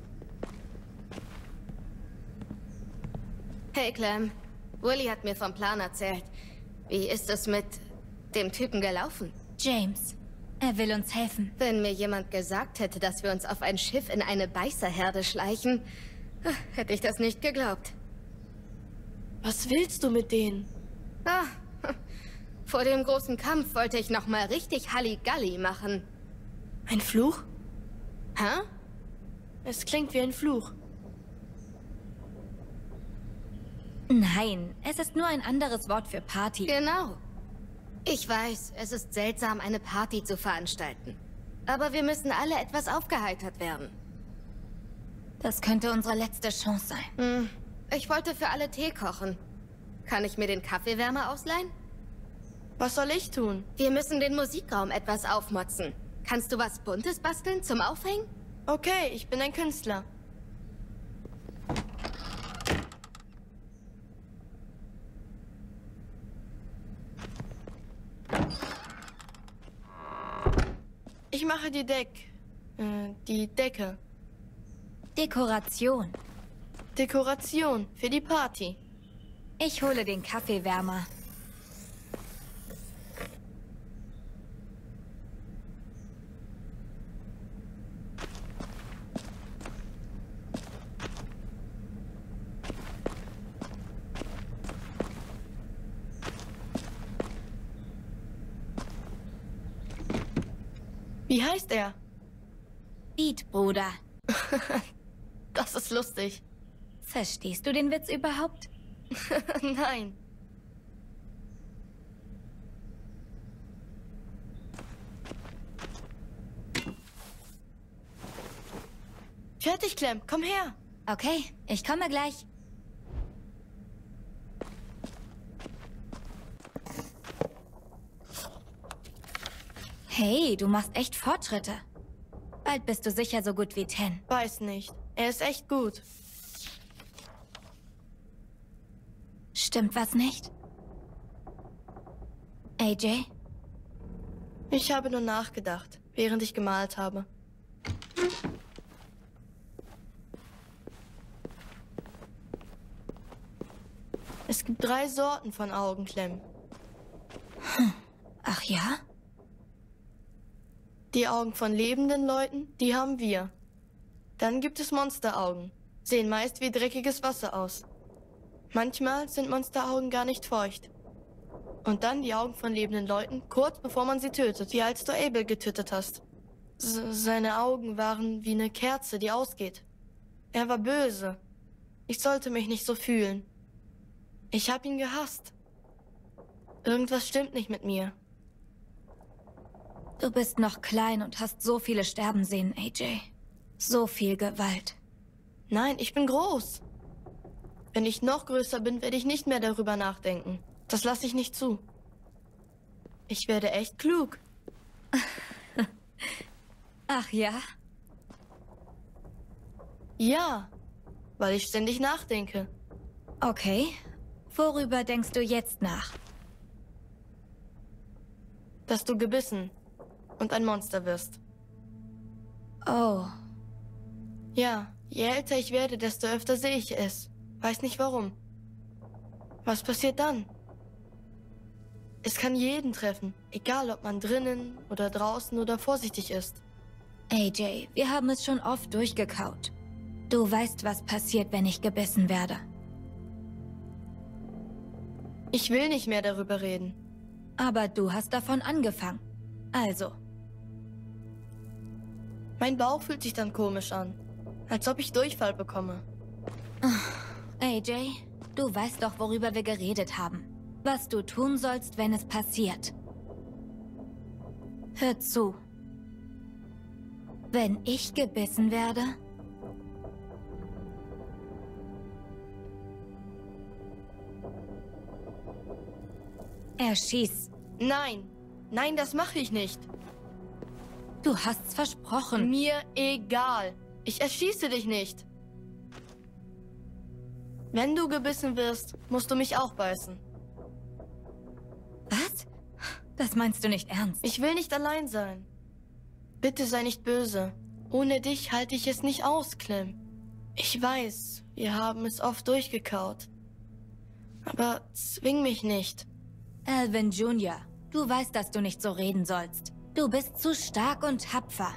Hey Clem, Willy hat mir vom Plan erzählt. Wie ist es mit dem Typen gelaufen? James, er will uns helfen. Wenn mir jemand gesagt hätte, dass wir uns auf ein Schiff in eine Beißerherde schleichen, hätte ich das nicht geglaubt. Was willst du mit denen? Vor dem großen Kampf wollte ich noch mal richtig Halligalli machen. Ein Fluch? Hä? Es klingt wie ein Fluch. Nein, es ist nur ein anderes Wort für Party. Genau. Ich weiß, es ist seltsam, eine Party zu veranstalten. Aber wir müssen alle etwas aufgeheitert werden. Das könnte unsere letzte Chance sein. Ich wollte für alle Tee kochen. Kann ich mir den Kaffeewärmer ausleihen? Was soll ich tun? Wir müssen den Musikraum etwas aufmotzen. Kannst du was Buntes basteln zum Aufhängen? Okay, ich bin ein Künstler. Ich mache die Decke. Dekoration. Dekoration für die Party. Ich hole den Kaffeewärmer. Wie heißt er? Beat, Bruder. Das ist lustig. Verstehst du den Witz überhaupt? Nein. Fertig, Clem. Komm her. Okay, ich komme gleich. Hey, du machst echt Fortschritte. Bald bist du sicher so gut wie 10. Weiß nicht. Er ist echt gut. Stimmt was nicht? AJ? Ich habe nur nachgedacht, während ich gemalt habe. Es gibt 3 Sorten von Augen, Clem. Ach ja? Die Augen von lebenden Leuten, die haben wir. Dann gibt es Monsteraugen. Sehen meist wie dreckiges Wasser aus. Manchmal sind Monsteraugen gar nicht feucht. Und dann die Augen von lebenden Leuten, kurz bevor man sie tötet, wie als du Abel getötet hast. Seine Augen waren wie eine Kerze, die ausgeht. Er war böse. Ich sollte mich nicht so fühlen. Ich habe ihn gehasst. Irgendwas stimmt nicht mit mir. Du bist noch klein und hast so viele sterben sehen, AJ. So viel Gewalt. Nein, ich bin groß. Wenn ich noch größer bin, werde ich nicht mehr darüber nachdenken. Das lasse ich nicht zu. Ich werde echt klug. Ach ja? Ja, weil ich ständig nachdenke. Okay. Worüber denkst du jetzt nach? Dass du gebissen und ein Monster wirst. Oh. Ja, je älter ich werde, desto öfter sehe ich es. Weiß nicht warum. Was passiert dann? Es kann jeden treffen, egal ob man drinnen oder draußen oder vorsichtig ist. AJ, wir haben es schon oft durchgekaut. Du weißt, was passiert, wenn ich gebissen werde. Ich will nicht mehr darüber reden. Aber du hast davon angefangen. Also. Mein Bauch fühlt sich dann komisch an. Als ob ich Durchfall bekomme. AJ, du weißt doch, worüber wir geredet haben. Was du tun sollst, wenn es passiert. Hör zu. Wenn ich gebissen werde... Erschieß. Nein. Nein, das mache ich nicht. Du hast's versprochen. Mir egal. Ich erschieße dich nicht. Wenn du gebissen wirst, musst du mich auch beißen. Was? Das meinst du nicht ernst? Ich will nicht allein sein. Bitte sei nicht böse. Ohne dich halte ich es nicht aus, Clem. Ich weiß, wir haben es oft durchgekaut. Aber zwing mich nicht. Alvin Jr., du weißt, dass du nicht so reden sollst. Du bist zu stark und tapfer.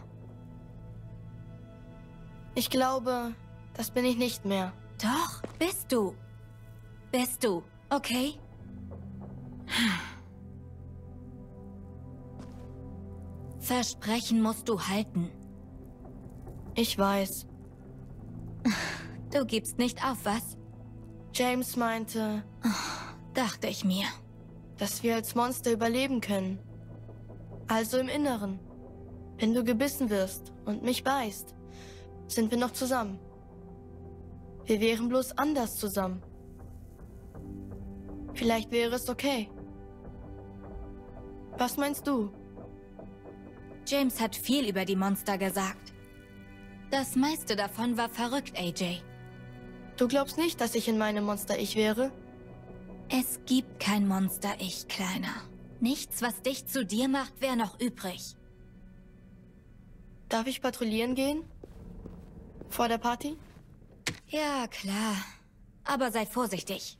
Ich glaube, das bin ich nicht mehr. Doch, bist du. Bist du, okay? Versprechen musst du halten. Ich weiß. Du gibst nicht auf, was? James meinte, Dachte ich mir. dass wir als Monster überleben können. Also im Inneren. Wenn du gebissen wirst und mich beißt, sind wir noch zusammen. Wir wären bloß anders zusammen. Vielleicht wäre es okay. Was meinst du? James hat viel über die Monster gesagt. Das meiste davon war verrückt, AJ. Du glaubst nicht, dass ich in meinem Monster-Ich wäre? Es gibt kein Monster-Ich, Kleiner. Nichts, was dich zu dir macht, wäre noch übrig. Darf ich patrouillieren gehen? Vor der Party? Ja, klar. Aber sei vorsichtig.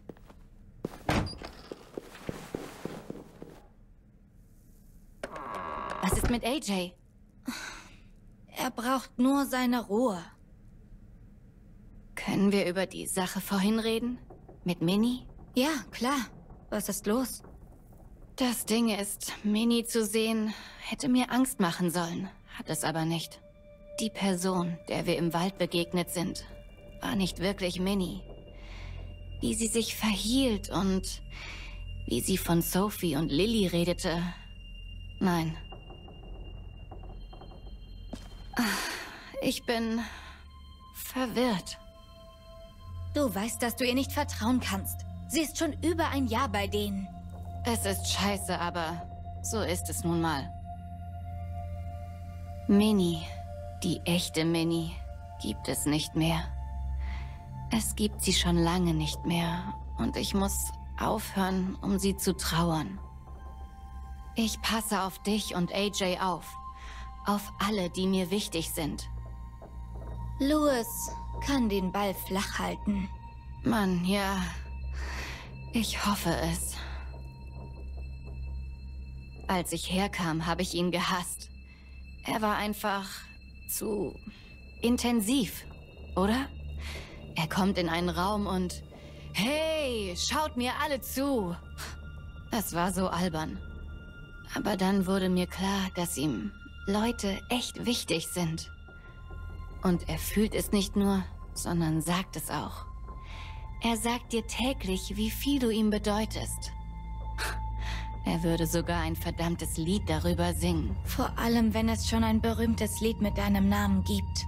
Was ist mit AJ? Er braucht nur seine Ruhe. Können wir über die Sache vorhin reden? Mit Minnie? Ja, klar. Was ist los? Das Ding ist, Minnie zu sehen, hätte mir Angst machen sollen. Hat es aber nicht. Die Person, der wir im Wald begegnet sind, war nicht wirklich Minnie. Wie sie sich verhielt und wie sie von Sophie und Lily redete. Nein. Ich bin verwirrt. Du weißt, dass du ihr nicht vertrauen kannst. Sie ist schon über ein Jahr bei denen. Es ist scheiße, aber so ist es nun mal. Minnie, die echte Minnie, gibt es nicht mehr. Es gibt sie schon lange nicht mehr und ich muss aufhören, um sie zu trauern. Ich passe auf dich und AJ auf. Auf alle, die mir wichtig sind. Louis kann den Ball flach halten. Mann, ja. Ich hoffe es. Als ich herkam, habe ich ihn gehasst. Er war einfach zu intensiv, oder? Er kommt in einen Raum und... Hey, schaut mir alle zu! Es war so albern. Aber dann wurde mir klar, dass ihm Leute echt wichtig sind. Und er fühlt es nicht nur, sondern sagt es auch. Er sagt dir täglich, wie viel du ihm bedeutest. Er würde sogar ein verdammtes Lied darüber singen. Vor allem, wenn es schon ein berühmtes Lied mit deinem Namen gibt.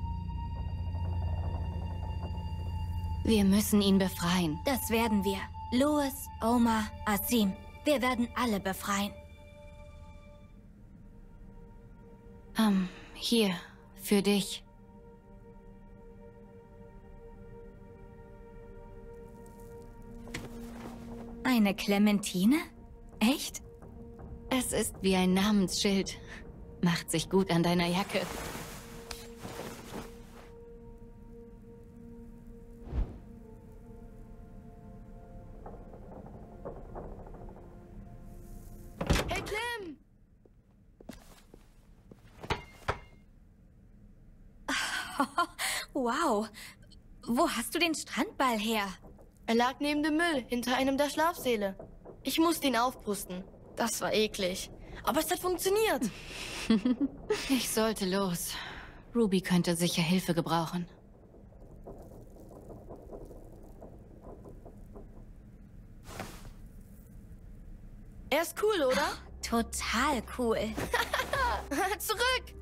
Wir müssen ihn befreien. Das werden wir. Louis, Omar, Asim. Wir werden alle befreien. Hier, für dich. Eine Clementine? Echt? Es ist wie ein Namensschild. Macht sich gut an deiner Jacke. Hey, Clem! Wow. Wo hast du den Strandball her? Er lag neben dem Müll, hinter einem der Schlafsäle. Ich musste ihn aufpusten. Das war eklig. Aber es hat funktioniert. Ich sollte los. Ruby könnte sicher Hilfe gebrauchen. Er ist cool, oder? Total cool. Zurück!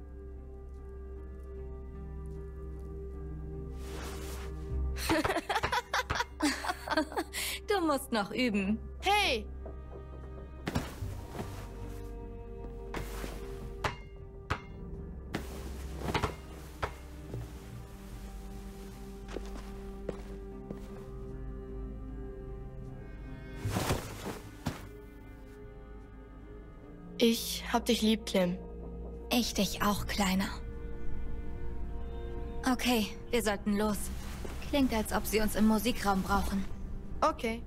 Du musst noch üben. Hey! Ich hab dich lieb, Clem. Ich dich auch, Kleiner. Okay, wir sollten los. Klingt, als ob sie uns im Musikraum brauchen. Okay.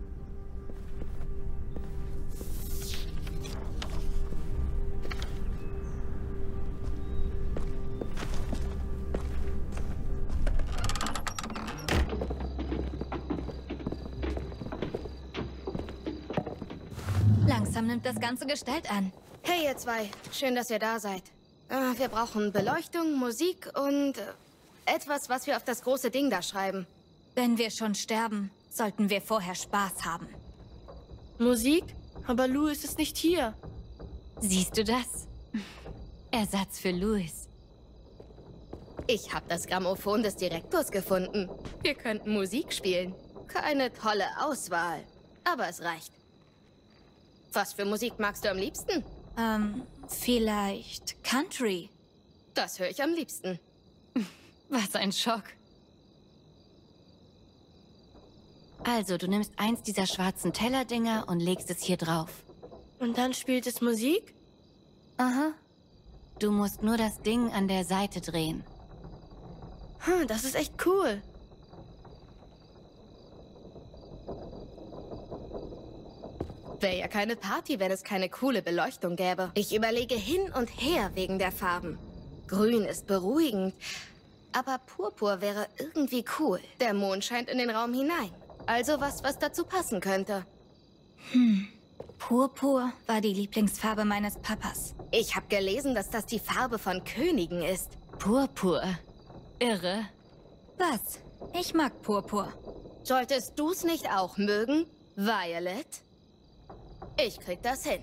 Langsam nimmt das Ganze Gestalt an. Hey, ihr zwei. Schön, dass ihr da seid. Wir brauchen Beleuchtung, Musik und etwas, was wir auf das große Ding da schreiben. Wenn wir schon sterben, sollten wir vorher Spaß haben. Musik? Aber Louis ist nicht hier. Siehst du das? Ersatz für Louis. Ich habe das Grammophon des Direktors gefunden. Wir könnten Musik spielen. Keine tolle Auswahl, aber es reicht. Was für Musik magst du am liebsten? Vielleicht Country. Das höre ich am liebsten. Was ein Schock. Also, du nimmst eins dieser schwarzen Tellerdinger und legst es hier drauf. Und dann spielt es Musik? Aha. Du musst nur das Ding an der Seite drehen. Das ist echt cool. Wäre ja keine Party, wenn es keine coole Beleuchtung gäbe. Ich überlege hin und her wegen der Farben. Grün ist beruhigend, aber Purpur wäre irgendwie cool. Der Mond scheint in den Raum hinein. Also was dazu passen könnte. Purpur war die Lieblingsfarbe meines Papas. Ich habe gelesen, dass das die Farbe von Königen ist. Purpur. Irre. Was? Ich mag Purpur. Solltest du's nicht auch mögen, Violet? Ich krieg das hin.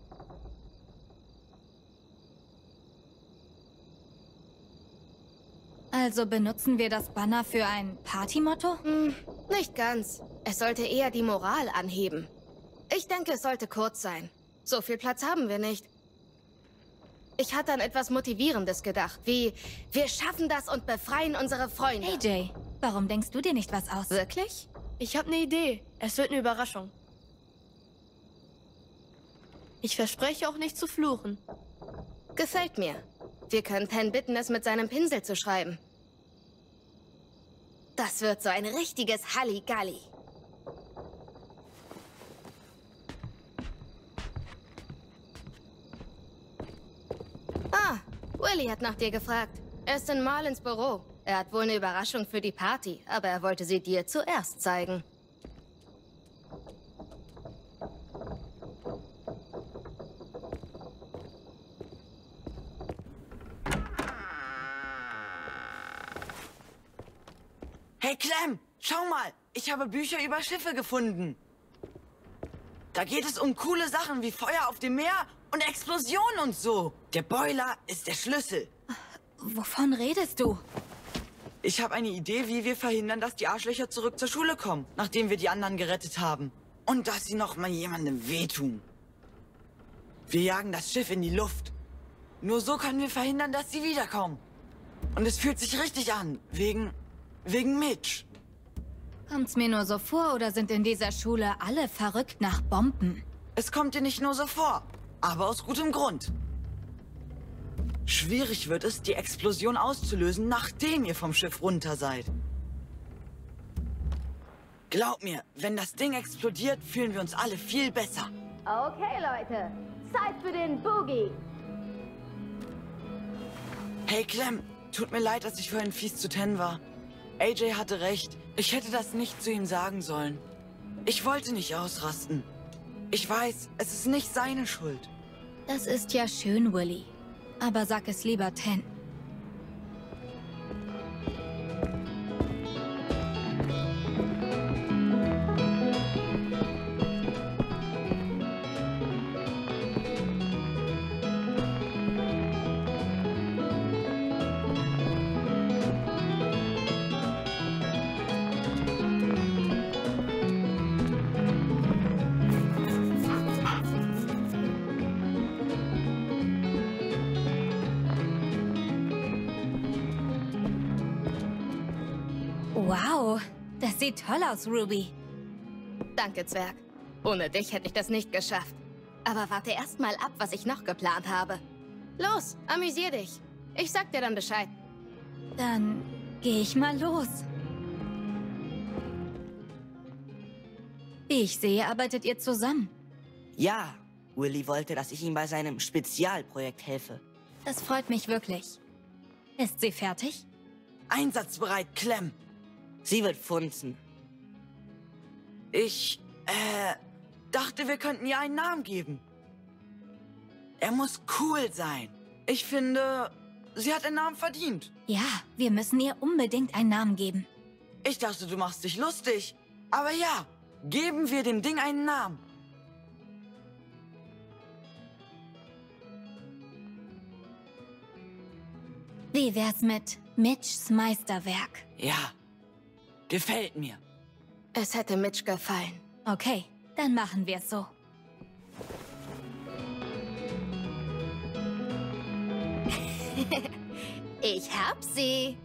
Also benutzen wir das Banner für ein Partymotto? Nicht ganz. Es sollte eher die Moral anheben. Ich denke, es sollte kurz sein. So viel Platz haben wir nicht. Ich hatte an etwas Motivierendes gedacht, wie wir schaffen das und befreien unsere Freunde. AJ, warum denkst du dir nicht was aus? Wirklich? Ich habe eine Idee. Es wird eine Überraschung. Ich verspreche auch nicht zu fluchen. Gefällt mir. Wir können Penn bitten, es mit seinem Pinsel zu schreiben. Das wird so ein richtiges Halligalli. Ah, Willy hat nach dir gefragt. Er ist in Marlins Büro. Er hat wohl eine Überraschung für die Party, aber er wollte sie dir zuerst zeigen. Hey Clem, schau mal, ich habe Bücher über Schiffe gefunden. Da geht es um coole Sachen wie Feuer auf dem Meer und Explosionen und so. Der Boiler ist der Schlüssel. Wovon redest du? Ich habe eine Idee, wie wir verhindern, dass die Arschlöcher zurück zur Schule kommen, nachdem wir die anderen gerettet haben. Und dass sie noch mal jemandem wehtun. Wir jagen das Schiff in die Luft. Nur so können wir verhindern, dass sie wiederkommen. Und es fühlt sich richtig an, wegen Mitch. Kommt's mir nur so vor oder sind in dieser Schule alle verrückt nach Bomben? Es kommt dir nicht nur so vor, aber aus gutem Grund. Schwierig wird es, die Explosion auszulösen, nachdem ihr vom Schiff runter seid. Glaub mir, wenn das Ding explodiert, fühlen wir uns alle viel besser. Okay, Leute. Zeit für den Boogie. Hey Clem, tut mir leid, dass ich vorhin fies zu Ten war. AJ hatte recht. Ich hätte das nicht zu ihm sagen sollen. Ich wollte nicht ausrasten. Ich weiß, es ist nicht seine Schuld. Das ist ja schön, Willy. Aber sag es lieber Ten. Wow, das sieht toll aus, Ruby. Danke, Zwerg. Ohne dich hätte ich das nicht geschafft. Aber warte erst mal ab, was ich noch geplant habe. Los, amüsier dich. Ich sag dir dann Bescheid. Dann gehe ich mal los. Wie ich sehe, arbeitet ihr zusammen. Ja, Willy wollte, dass ich ihm bei seinem Spezialprojekt helfe. Das freut mich wirklich. Ist sie fertig? Einsatzbereit, Clem. Sie wird funzen. Ich, dachte, wir könnten ihr einen Namen geben. Er muss cool sein. Ich finde, sie hat einen Namen verdient. Ja, wir müssen ihr unbedingt einen Namen geben. Ich dachte, du machst dich lustig. Aber ja, geben wir dem Ding einen Namen. Wie wär's mit Mitchs Meisterwerk? Ja, gefällt mir. Es hätte Mitch gefallen. Okay, dann machen wir es so. Ich hab sie.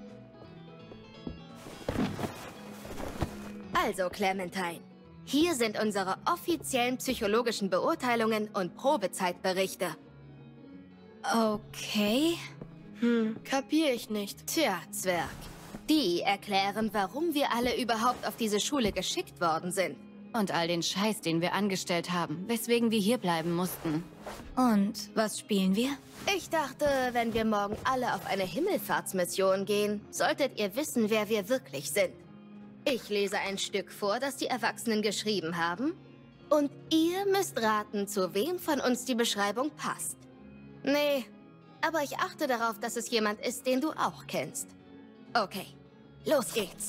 Also, Clementine. Hier sind unsere offiziellen psychologischen Beurteilungen und Probezeitberichte. Okay. Kapier ich nicht. Tja, Zwerg. Die erklären, warum wir alle überhaupt auf diese Schule geschickt worden sind. Und all den Scheiß, den wir angestellt haben, weswegen wir hier bleiben mussten. Und was spielen wir? Ich dachte, wenn wir morgen alle auf eine Himmelfahrtsmission gehen, solltet ihr wissen, wer wir wirklich sind. Ich lese ein Stück vor, das die Erwachsenen geschrieben haben. Und ihr müsst raten, zu wem von uns die Beschreibung passt. Nee, aber ich achte darauf, dass es jemand ist, den du auch kennst. Okay, los geht's.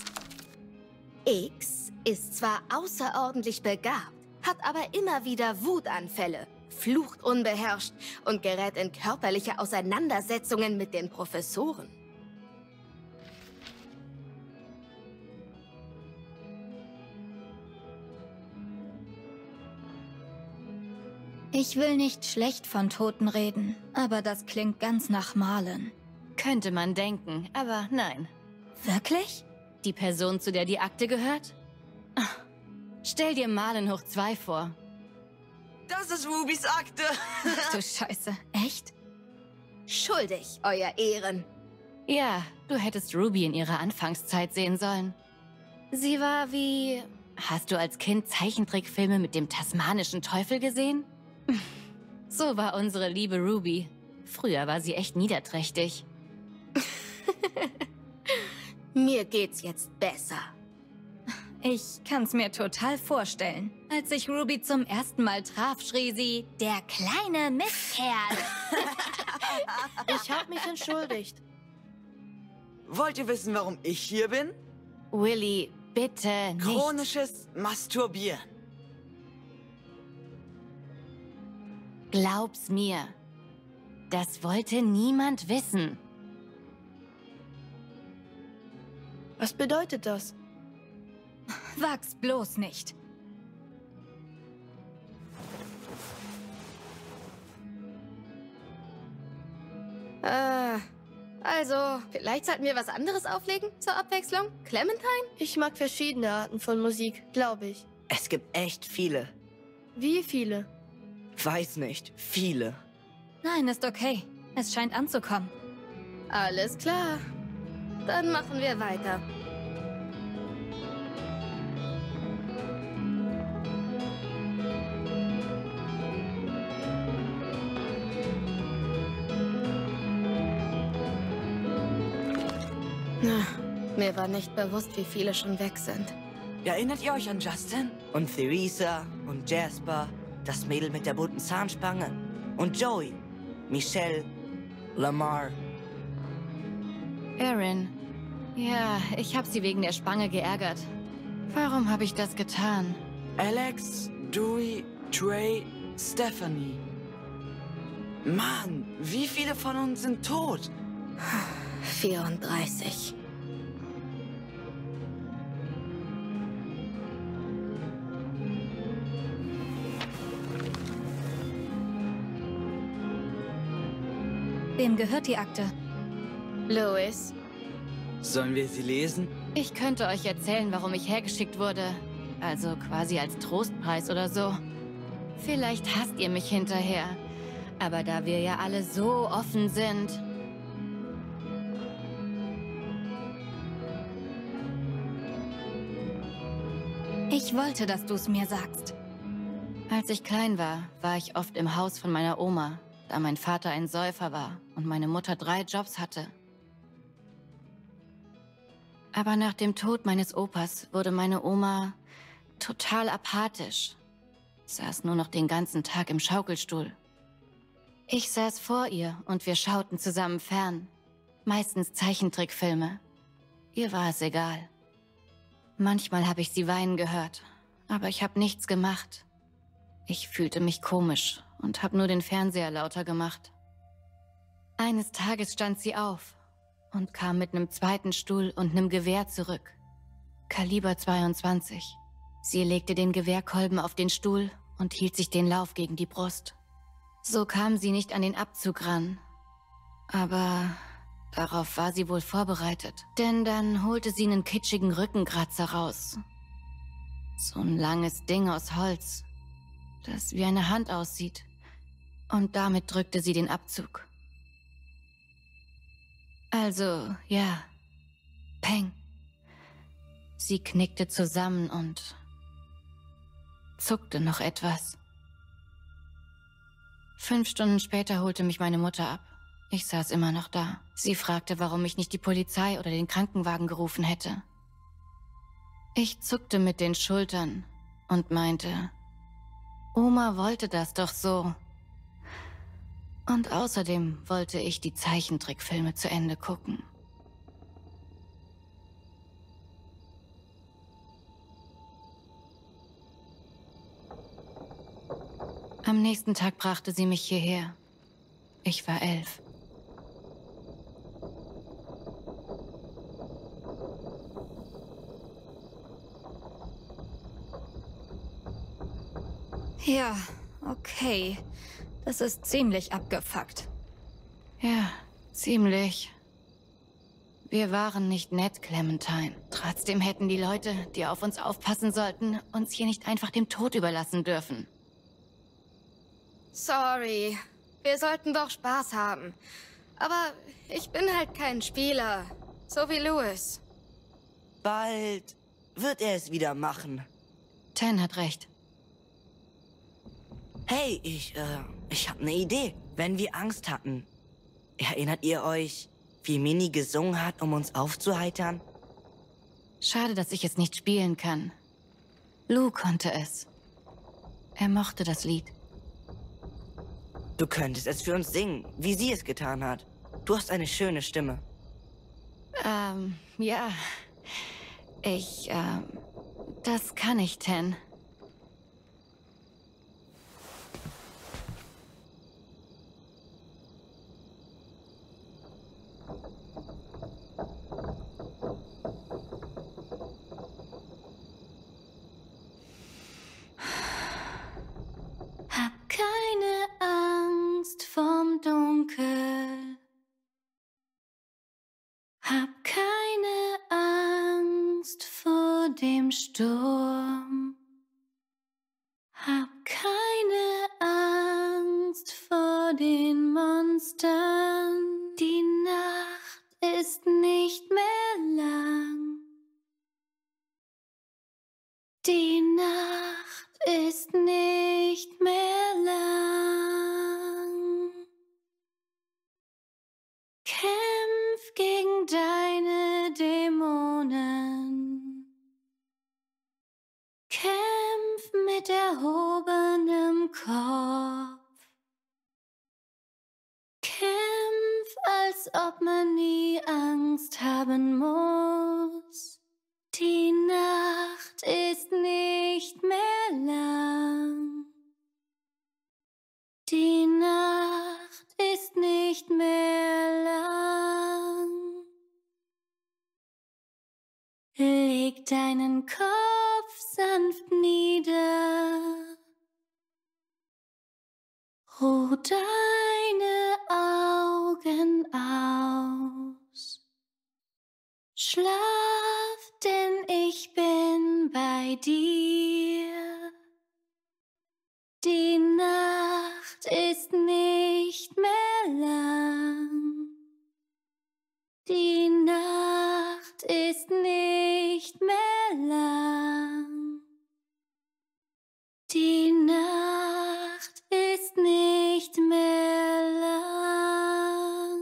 X ist zwar außerordentlich begabt, hat aber immer wieder Wutanfälle, flucht unbeherrscht und gerät in körperliche Auseinandersetzungen mit den Professoren. Ich will nicht schlecht von Toten reden, aber das klingt ganz nach Malen. Könnte man denken, aber nein. Wirklich? Die Person, zu der die Akte gehört? Ach, stell dir Malen hoch 2 vor. Das ist Rubys Akte. Ach du Scheiße, echt? Schuldig, Euer Ehren. Ja, du hättest Ruby in ihrer Anfangszeit sehen sollen. Sie war wie... Hast du als Kind Zeichentrickfilme mit dem tasmanischen Teufel gesehen? So war unsere liebe Ruby. Früher war sie echt niederträchtig. Mir geht's jetzt besser. Ich kann's mir total vorstellen. Als ich Ruby zum ersten Mal traf, schrie sie, der kleine Mistkerl. Ich hab mich entschuldigt. Wollt ihr wissen, warum ich hier bin? Willy, bitte nicht. Chronisches Masturbieren. Glaub's mir. Das wollte niemand wissen. Was bedeutet das? Wag's bloß nicht. Also, vielleicht sollten wir was anderes auflegen zur Abwechslung? Clementine? Ich mag verschiedene Arten von Musik, glaube ich. Es gibt echt viele. Wie viele? Weiß nicht, viele. Nein, ist okay. Es scheint anzukommen. Alles klar. Dann machen wir weiter. Na, mir war nicht bewusst, wie viele schon weg sind. Erinnert ihr euch an Justin? Und Theresa und Jasper, das Mädel mit der bunten Zahnspange. Und Joey, Michelle, Lamar. Erin. Ja, ich habe sie wegen der Spange geärgert. Warum habe ich das getan? Alex, Dewey, Trey, Stephanie. Mann, wie viele von uns sind tot? 34. Wem gehört die Akte? Louis? Sollen wir sie lesen? Ich könnte euch erzählen, warum ich hergeschickt wurde. Also quasi als Trostpreis oder so. Vielleicht hasst ihr mich hinterher. Aber da wir ja alle so offen sind... Ich wollte, dass du es mir sagst. Als ich klein war, war ich oft im Haus von meiner Oma, da mein Vater ein Säufer war und meine Mutter 3 Jobs hatte. Aber nach dem Tod meines Opas wurde meine Oma total apathisch. Saß nur noch den ganzen Tag im Schaukelstuhl. Ich saß vor ihr und wir schauten zusammen fern. Meistens Zeichentrickfilme. Ihr war es egal. Manchmal habe ich sie weinen gehört, aber ich habe nichts gemacht. Ich fühlte mich komisch und habe nur den Fernseher lauter gemacht. Eines Tages stand sie auf und kam mit einem zweiten Stuhl und einem Gewehr zurück. Kaliber 22. Sie legte den Gewehrkolben auf den Stuhl und hielt sich den Lauf gegen die Brust. So kam sie nicht an den Abzug ran. Aber darauf war sie wohl vorbereitet. Denn dann holte sie einen kitschigen Rückenkratzer raus. So ein langes Ding aus Holz, das wie eine Hand aussieht. Und damit drückte sie den Abzug. Also, ja. Peng. Sie knickte zusammen und zuckte noch etwas. 5 Stunden später holte mich meine Mutter ab. Ich saß immer noch da. Sie fragte, warum ich nicht die Polizei oder den Krankenwagen gerufen hätte. Ich zuckte mit den Schultern und meinte, Oma wollte das doch so. Und außerdem wollte ich die Zeichentrickfilme zu Ende gucken. Am nächsten Tag brachte sie mich hierher. Ich war 11. Ja, okay. Das ist ziemlich abgefuckt. Ja, ziemlich. Wir waren nicht nett, Clementine. Trotzdem hätten die Leute, die auf uns aufpassen sollten, uns hier nicht einfach dem Tod überlassen dürfen. Sorry. Wir sollten doch Spaß haben. Aber ich bin halt kein Spieler. So wie Louis. Bald wird er es wieder machen. Ten hat recht. Hey, ich hab eine Idee. Wenn wir Angst hatten, erinnert ihr euch, wie Minnie gesungen hat, um uns aufzuheitern? Schade, dass ich es nicht spielen kann. Lou konnte es. Er mochte das Lied. Du könntest es für uns singen, wie sie es getan hat. Du hast eine schöne Stimme. Ja. Das kann ich, Ten. Hab keine Angst vorm Dunkel. Hab keine Angst vor dem Sturm. Hab keine Angst vor den Monstern. Die Nacht ist nicht mehr lang. Die Nacht ist nicht mehr lang. Kämpf gegen deine Dämonen. Kämpf erhobenem Kopf. Kämpf, als ob man nie Angst haben muss. Die Nacht ist nicht mehr lang. Die Nacht ist nicht mehr lang. Leg deinen Kopf sanft nieder. Ruh deine Augen aus. Schlaf, denn ich bin bei dir. Die Nacht ist nicht mehr lang. Die Nacht ist nicht mehr lang. Die Nacht ist nicht mehr lang.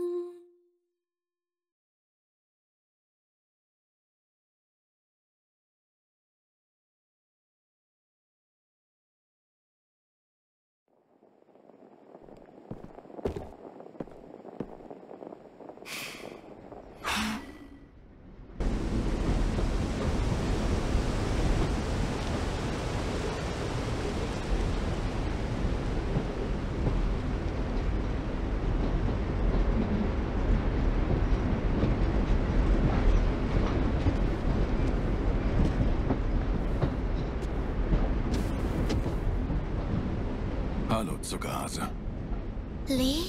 Hallo, Zuckerhase. Lee?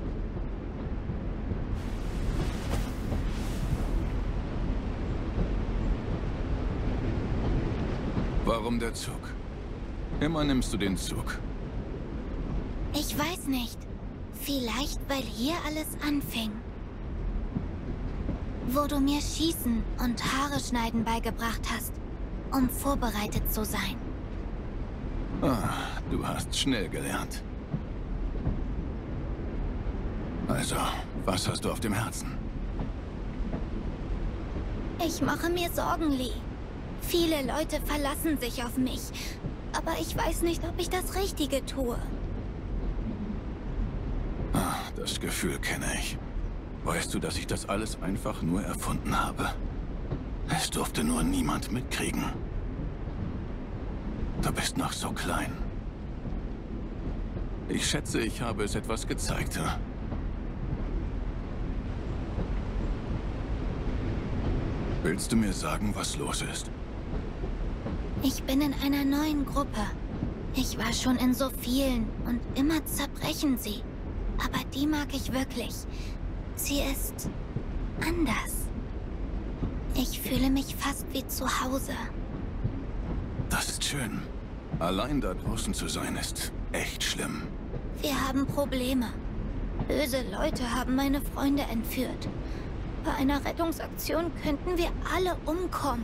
Warum der Zug? Immer nimmst du den Zug. Ich weiß nicht. Vielleicht, weil hier alles anfing. Wo du mir Schießen und Haare schneiden beigebracht hast, um vorbereitet zu sein. Ah, du hast schnell gelernt. Also, was hast du auf dem Herzen? Ich mache mir Sorgen, Lee. Viele Leute verlassen sich auf mich. Aber ich weiß nicht, ob ich das Richtige tue. Ah, das Gefühl kenne ich. Weißt du, dass ich das alles einfach nur erfunden habe? Es durfte nur niemand mitkriegen. Du bist noch so klein. Ich schätze, ich habe es etwas gezeigt. Hm? Willst du mir sagen, was los ist? Ich bin in einer neuen Gruppe. Ich war schon in so vielen und immer zerbrechen sie. Aber die mag ich wirklich. Sie ist anders. Ich fühle mich fast wie zu Hause. Das ist schön. Allein da draußen zu sein ist echt schlimm. Wir haben Probleme. Böse Leute haben meine Freunde entführt. Bei einer Rettungsaktion könnten wir alle umkommen.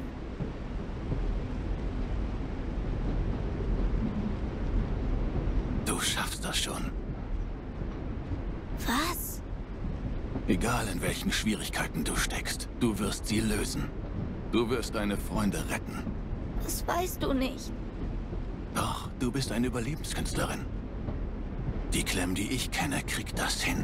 Du schaffst das schon. Was? Egal in welchen Schwierigkeiten du steckst, du wirst sie lösen. Du wirst deine Freunde retten. Das weißt du nicht. Doch, du bist eine Überlebenskünstlerin. Die Clem, die ich kenne, kriegt das hin.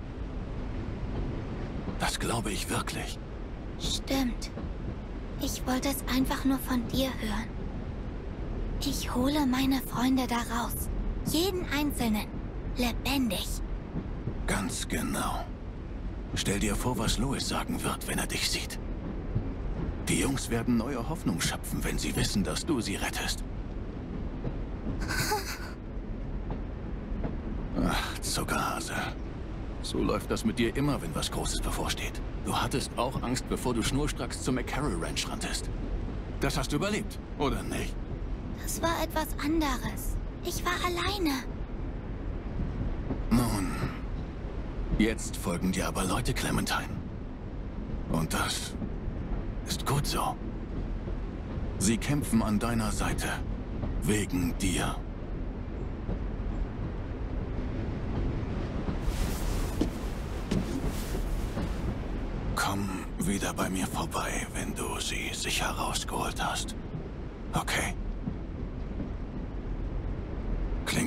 Das glaube ich wirklich. Stimmt. Ich wollte es einfach nur von dir hören. Ich hole meine Freunde da raus. Jeden Einzelnen. Lebendig. Ganz genau. Stell dir vor, was Louis sagen wird, wenn er dich sieht. Die Jungs werden neue Hoffnung schöpfen, wenn sie wissen, dass du sie rettest. Ach, Zuckerhase. So läuft das mit dir immer, wenn was Großes bevorsteht. Du hattest auch Angst, bevor du schnurstracks zur McCarroll Ranch ranntest. Das hast du überlebt, oder nicht? Das war etwas anderes. Ich war alleine. Nun, jetzt folgen dir aber Leute, Clementine. Und das ist gut so. Sie kämpfen an deiner Seite. Wegen dir. Komm wieder bei mir vorbei, wenn du sie sicher rausgeholt hast. Okay?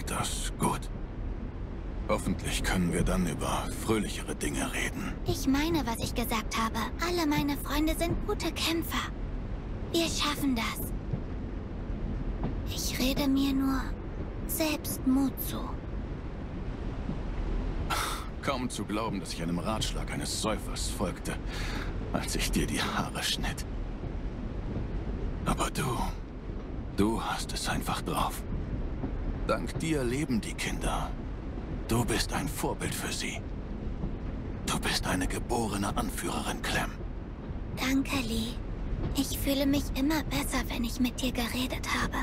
Klingt das gut? Hoffentlich können wir dann über fröhlichere Dinge reden. Ich meine, was ich gesagt habe. Alle meine Freunde sind gute Kämpfer. Wir schaffen das. Ich rede mir nur selbst Mut zu. Kaum zu glauben, dass ich einem Ratschlag eines Säufers folgte, als ich dir die Haare schnitt. Aber du hast es einfach drauf. Dank dir leben die Kinder. Du bist ein Vorbild für sie. Du bist eine geborene Anführerin, Clem. Danke, Lee. Ich fühle mich immer besser, wenn ich mit dir geredet habe.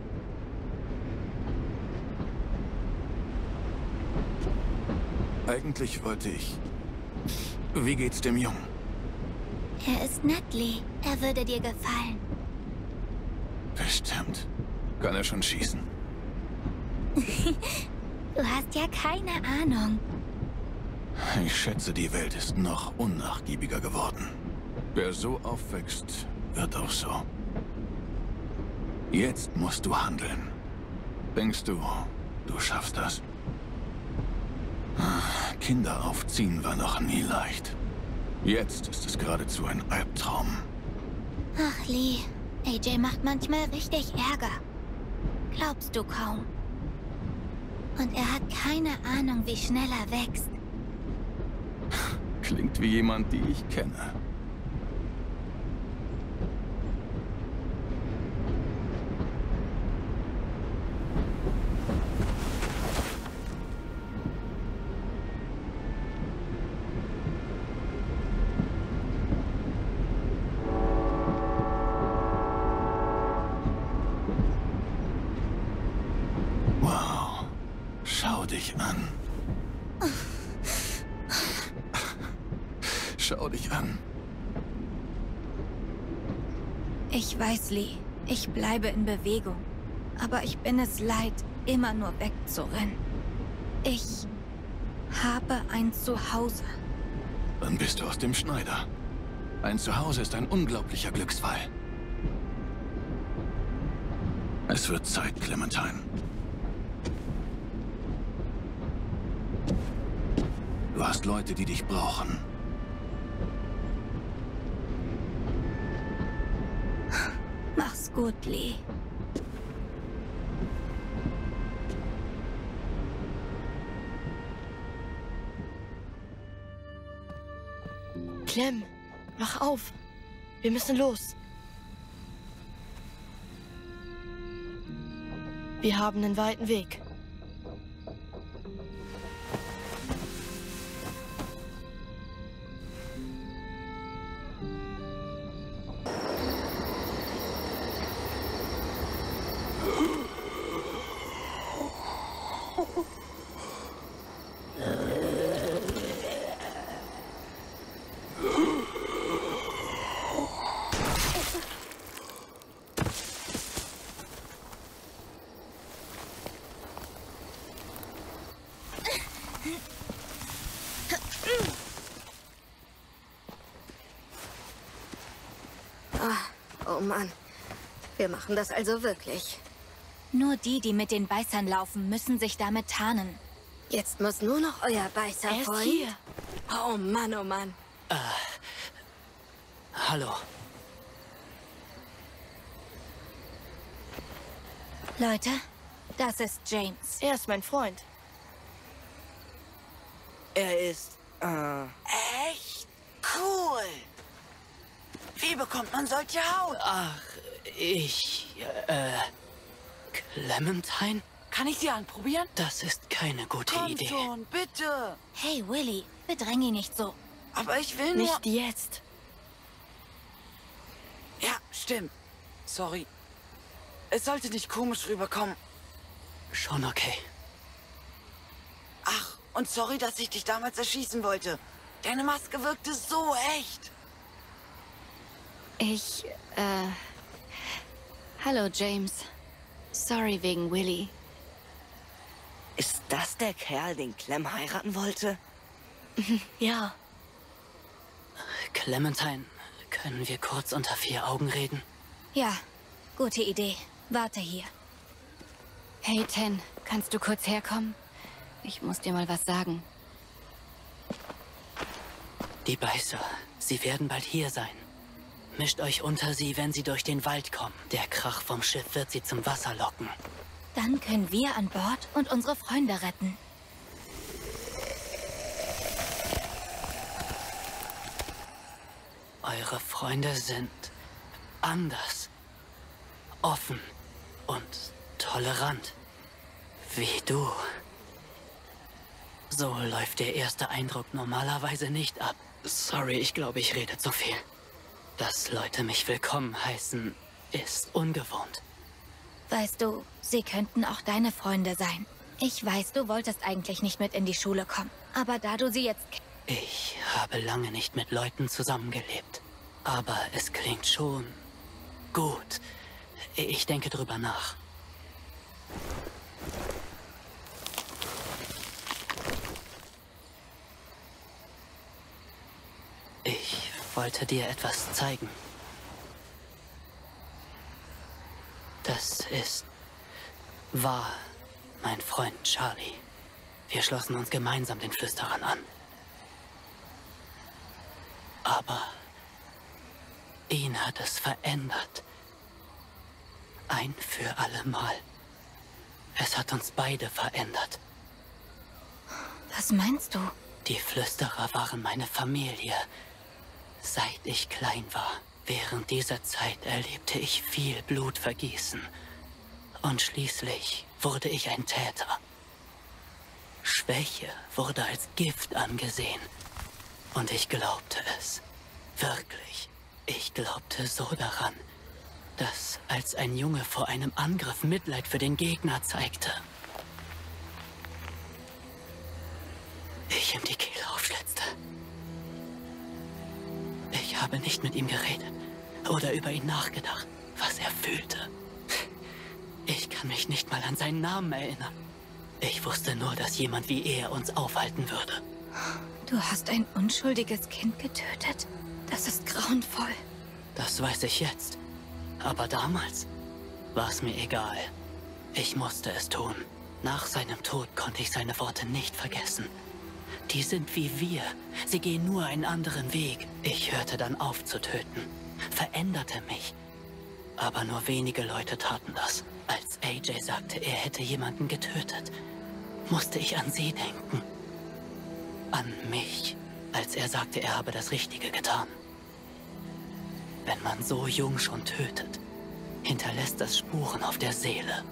Eigentlich wollte ich... Wie geht's dem Jungen? Er ist nett, Lee. Er würde dir gefallen. Bestimmt. Kann er schon schießen? Du hast ja keine Ahnung. Ich schätze, die Welt ist noch unnachgiebiger geworden. Wer so aufwächst, wird auch so. Jetzt musst du handeln. Denkst du, du schaffst das? Kinder aufziehen war noch nie leicht. Jetzt ist es geradezu ein Albtraum. Ach, Lee. AJ macht manchmal richtig Ärger. Glaubst du kaum. Und er hat keine Ahnung, wie schnell er wächst. Klingt wie jemand, die ich kenne. Schau dich an. Schau dich an. Ich weiß, Lee. Ich bleibe in Bewegung. Aber ich bin es leid, immer nur wegzurennen. Ich habe ein Zuhause. Dann bist du aus dem Schneider. Ein Zuhause ist ein unglaublicher Glücksfall. Es wird Zeit, Clementine. Du hast Leute, die dich brauchen. Mach's gut, Lee. Clem, wach auf. Wir müssen los. Wir haben einen weiten Weg. Oh Mann. Wir machen das also wirklich. Nur die, die mit den Beißern laufen, müssen sich damit tarnen. Jetzt muss nur noch euer Beißerfreund. Er ist hier. Oh Mann, oh Mann. Hallo. Leute, das ist James. Er ist mein Freund. Er ist, Echt cool. Wie bekommt man solche Haut? Ach, Clementine? Kann ich sie anprobieren? Das ist keine gute Komm Idee. schon, bitte. Hey, Willy, bedräng ihn nicht so. Aber ich will nur... Nicht jetzt. Ja, stimmt. Sorry. Es sollte nicht komisch rüberkommen. Schon okay. Ach, und sorry, dass ich dich damals erschießen wollte. Deine Maske wirkte so echt. Hallo, James. Sorry wegen Willy. ist das der Kerl, den Clem heiraten wollte? Ja. Clementine, können wir kurz unter 4 Augen reden? Ja, gute Idee. Warte hier. Hey, Ten. kannst du kurz herkommen? Ich muss dir mal was sagen. Die Beißer, sie werden bald hier sein. Mischt euch unter sie, wenn sie durch den Wald kommen. Der Krach vom Schiff wird sie zum Wasser locken. Dann können wir an Bord und unsere Freunde retten. Eure Freunde sind anders, offen und tolerant. Wie du. So läuft der erste Eindruck normalerweise nicht ab. Sorry, ich glaube, ich rede zu viel. Dass Leute mich willkommen heißen, ist ungewohnt. Weißt du, sie könnten auch deine Freunde sein. Ich weiß, du wolltest eigentlich nicht mit in die Schule kommen. Aber da du sie jetzt... Ich habe lange nicht mit Leuten zusammengelebt. Aber es klingt schon gut. Ich denke drüber nach. Ich wollte dir etwas zeigen. Das war mein Freund Charlie. Wir schlossen uns gemeinsam den Flüsterern an. Aber ihn hat es verändert. Ein für alle Mal. Es hat uns beide verändert. Was meinst du? Die Flüsterer waren meine Familie, seit ich klein war. Während dieser Zeit erlebte ich viel Blutvergießen. Und schließlich wurde ich ein Täter. Schwäche wurde als Gift angesehen. Und ich glaubte es. Wirklich. Ich glaubte so daran, dass als ein Junge vor einem Angriff Mitleid für den Gegner zeigte, ich ihm die Kehle aufschlitzte. Ich habe nicht mit ihm geredet oder über ihn nachgedacht, was er fühlte. Ich kann mich nicht mal an seinen Namen erinnern. Ich wusste nur, dass jemand wie er uns aufhalten würde. Du hast ein unschuldiges Kind getötet? Das ist grauenvoll. Das weiß ich jetzt. Aber damals war es mir egal. Ich musste es tun. Nach seinem Tod konnte ich seine Worte nicht vergessen. Die sind wie wir. Sie gehen nur einen anderen Weg. Ich hörte dann auf zu töten. Veränderte mich. Aber nur wenige Leute taten das. Als AJ sagte, er hätte jemanden getötet, musste ich an sie denken. An mich, als er sagte, er habe das Richtige getan. Wenn man so jung schon tötet, hinterlässt das Spuren auf der Seele.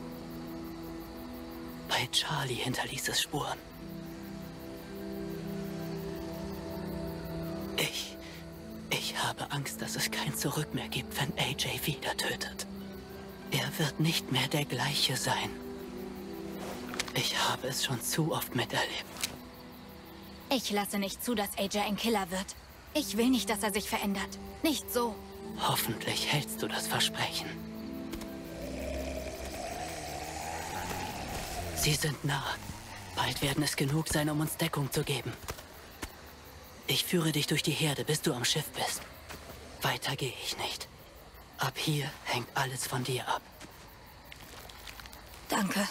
Bei Charlie hinterließ es Spuren. Ich habe Angst, dass es kein Zurück mehr gibt, wenn AJ wieder tötet. Er wird nicht mehr der gleiche sein. Ich habe es schon zu oft miterlebt. Ich lasse nicht zu, dass AJ ein Killer wird. Ich will nicht, dass er sich verändert. Nicht so. Hoffentlich hältst du das Versprechen. Sie sind nah. Bald werden es genug sein, um uns Deckung zu geben. Ich führe dich durch die Herde, bis du am Schiff bist. Weiter gehe ich nicht. Ab hier hängt alles von dir ab. Danke.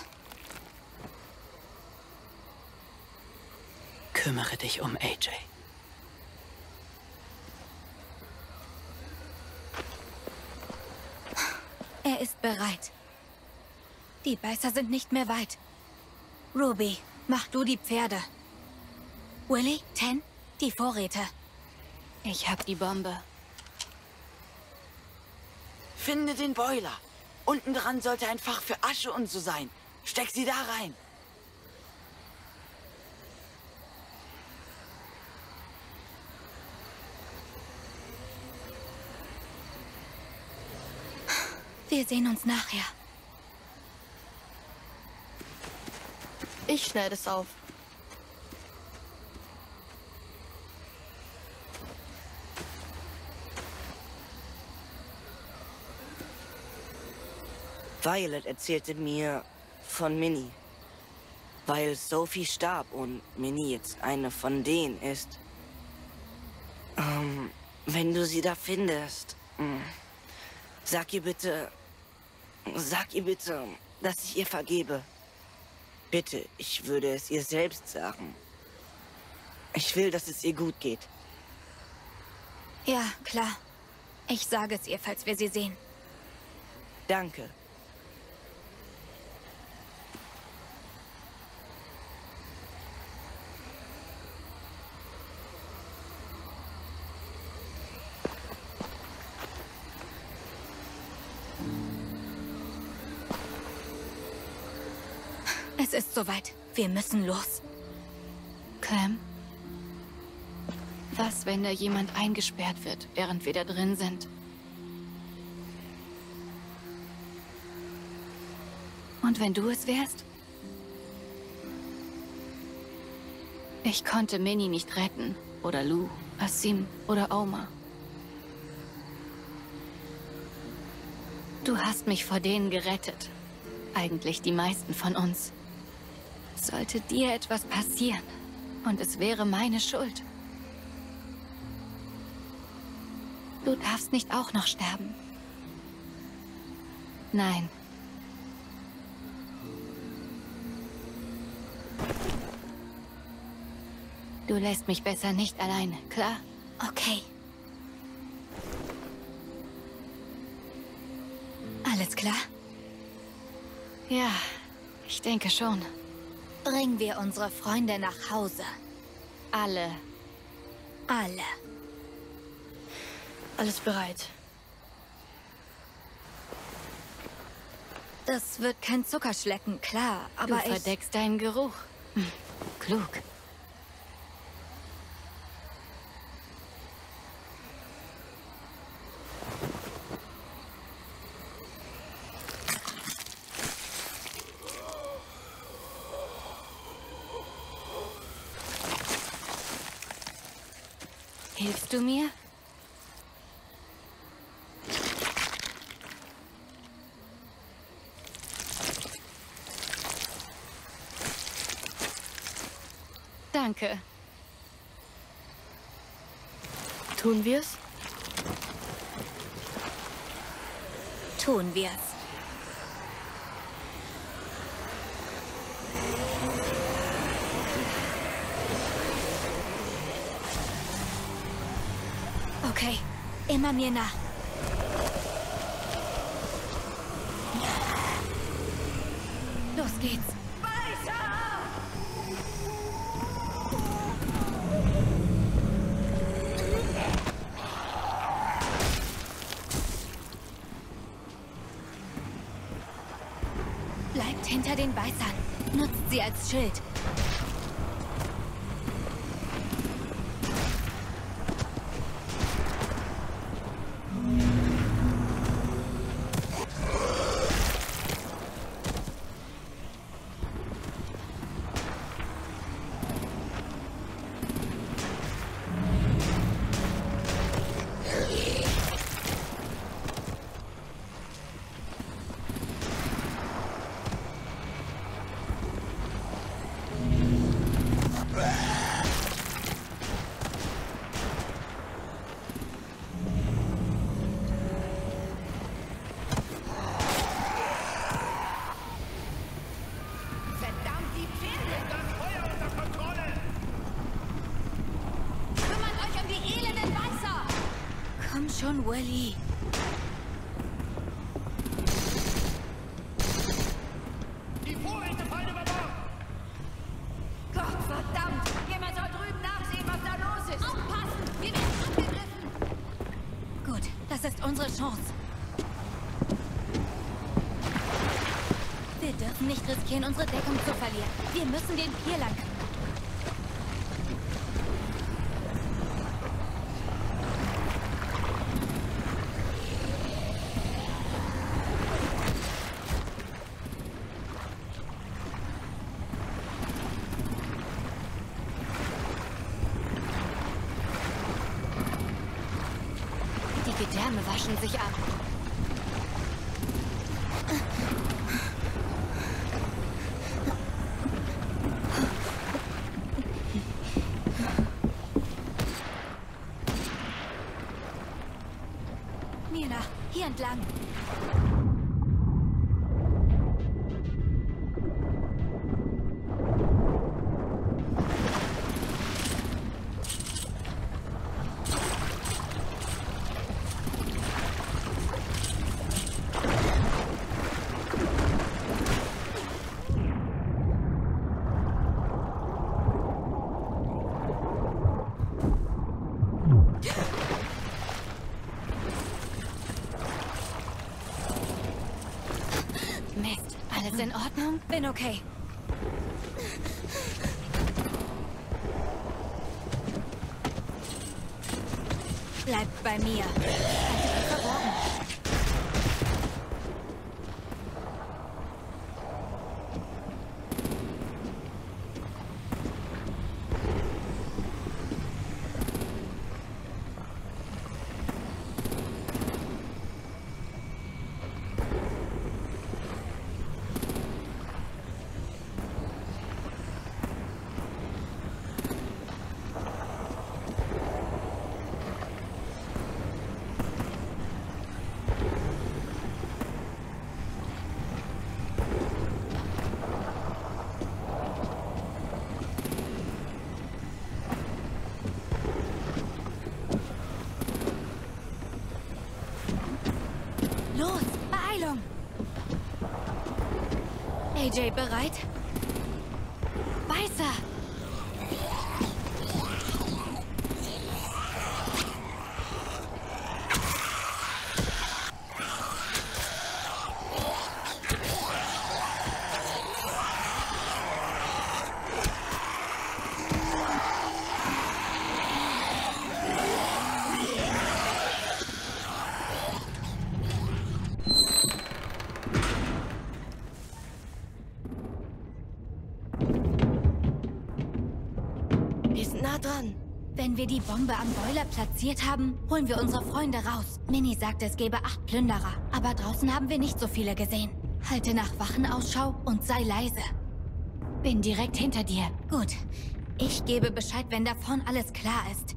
Kümmere dich um AJ. Er ist bereit. Die Beißer sind nicht mehr weit. Ruby, mach du die Pferde. Willy, Ten, die Vorräte. Ich hab die Bombe. Finde den Boiler. Unten dran sollte ein Fach für Asche und so sein. Steck sie da rein. Wir sehen uns nachher. Ich schneide es auf. Violet erzählte mir von Minnie. Weil Sophie starb und Minnie jetzt eine von denen ist. Wenn du sie da findest, sag ihr bitte, dass ich ihr vergebe. Bitte, ich würde es ihr selbst sagen. Ich will, dass es ihr gut geht. Ja, klar. Ich sage es ihr, falls wir sie sehen. Danke. Es ist soweit. Wir müssen los. Clem? Was, wenn da jemand eingesperrt wird, während wir da drin sind? Und wenn du es wärst? Ich konnte Minnie nicht retten. Oder Lou, Asim oder Oma. Du hast mich vor denen gerettet. Eigentlich die meisten von uns. Sollte dir etwas passieren, und es wäre meine Schuld. Du darfst nicht auch noch sterben. Nein. Du lässt mich besser nicht alleine, klar? Okay. Alles klar? Ja, ich denke schon. Bringen wir unsere Freunde nach Hause. Alle. Alle. Alles bereit. Das wird kein Zuckerschlecken, klar, aber Du verdeckst deinen Geruch. Klug. Hilfst du mir? Danke. Tun wir's? Tun wir's. Okay, immer mir nach. Los geht's. Bleibt hinter den Beißern. Nutzt sie als Schild. Komm schon, Willy. Die Vorräte fallen über Bord! Gott verdammt! Jemand soll drüben nachsehen, was da los ist! Aufpassen! Wir werden angegriffen! Gut, das ist unsere Chance. Wir dürfen nicht riskieren, unsere Deckung zu verlieren. Wir müssen den Pier lang. Die Gedärme waschen sich ab. Mila, hier entlang. in Ordnung? Bin okay. Bleibt bei mir. Haltet euch verborgen. Los, Beeilung! AJ, bereit? Weißer! Wir sind nah dran. Wenn wir die Bombe am Boiler platziert haben, holen wir unsere Freunde raus. Minnie sagte, es gäbe 8 Plünderer. Aber draußen haben wir nicht so viele gesehen. Halte nach Wachen Ausschau und sei leise. Bin direkt hinter dir. Gut. Ich gebe Bescheid, wenn da vorn alles klar ist.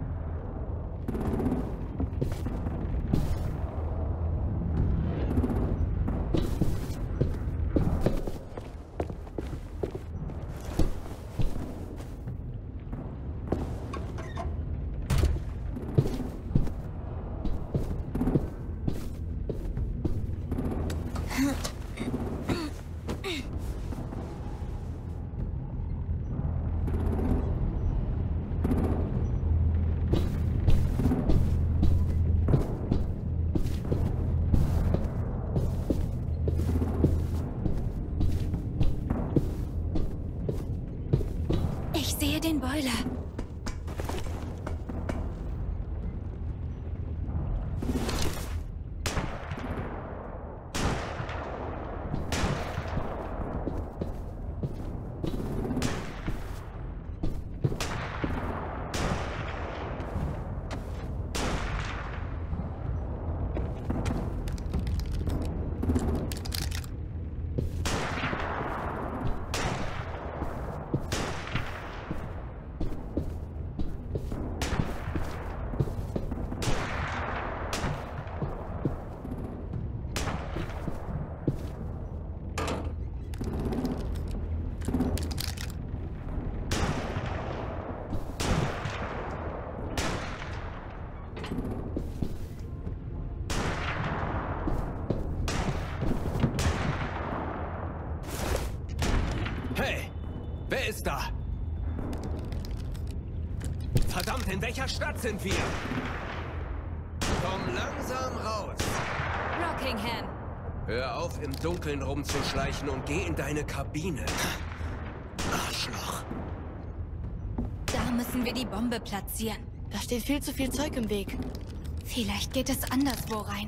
Ich sehe den Boiler. Hey, wer ist da? Verdammt, in welcher Stadt sind wir? Komm langsam raus. Rockingham. Hör auf, im Dunkeln rumzuschleichen und geh in deine Kabine. Arschloch. Da müssen wir die Bombe platzieren. Da steht viel zu viel Zeug im Weg. Vielleicht geht es anderswo rein.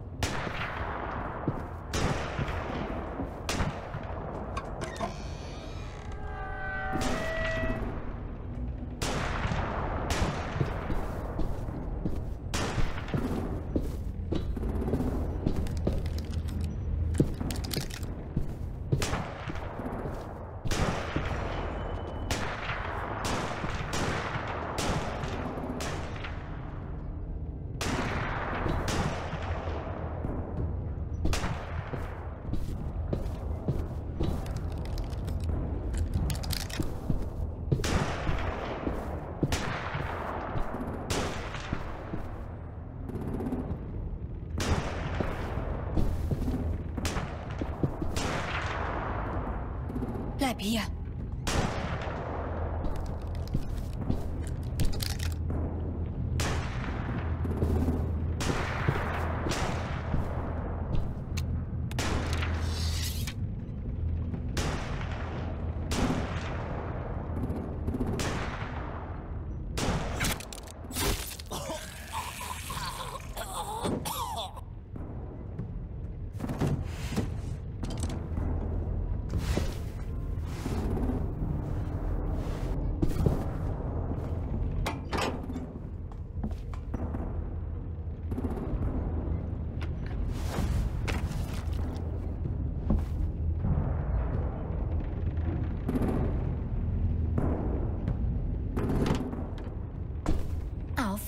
Bleib hier.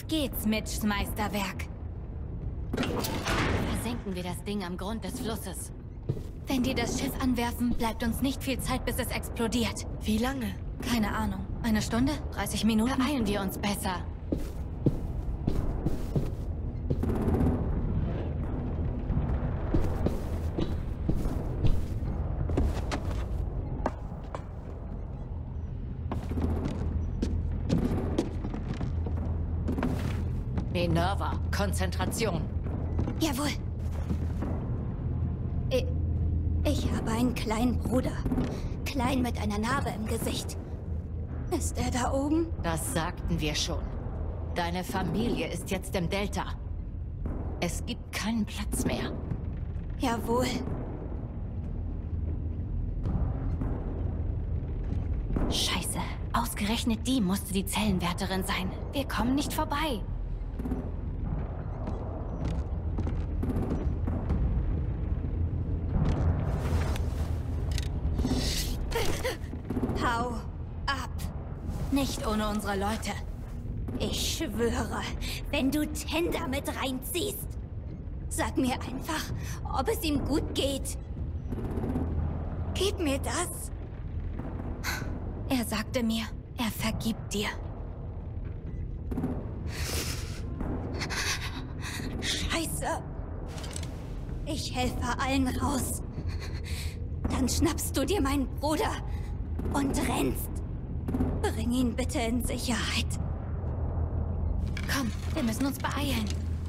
geht's, Mitchs Meisterwerk. Versenken wir das Ding am Grund des Flusses. Wenn die das Schiff anwerfen, bleibt uns nicht viel Zeit, bis es explodiert. Wie lange? Keine Ahnung. 1 Stunde? 30 Minuten? Beeilen wir uns besser. Minerva, Konzentration. Jawohl. Ich habe einen kleinen Bruder. Klein mit einer Narbe im Gesicht. Ist er da oben? Das sagten wir schon. Deine Familie ist jetzt im Delta. Es gibt keinen Platz mehr. Jawohl. Scheiße. Ausgerechnet die musste die Zellenwärterin sein. Wir kommen nicht vorbei. Hau ab. Nicht ohne unsere Leute. Ich schwöre, wenn du Tender mit reinziehst, sag mir einfach, ob es ihm gut geht. Gib mir das. Er sagte mir, er vergibt dir. Scheiße. Ich helfe allen raus. Dann schnappst du dir meinen Bruder und rennst. Bring ihn bitte in Sicherheit. Komm, wir müssen uns beeilen.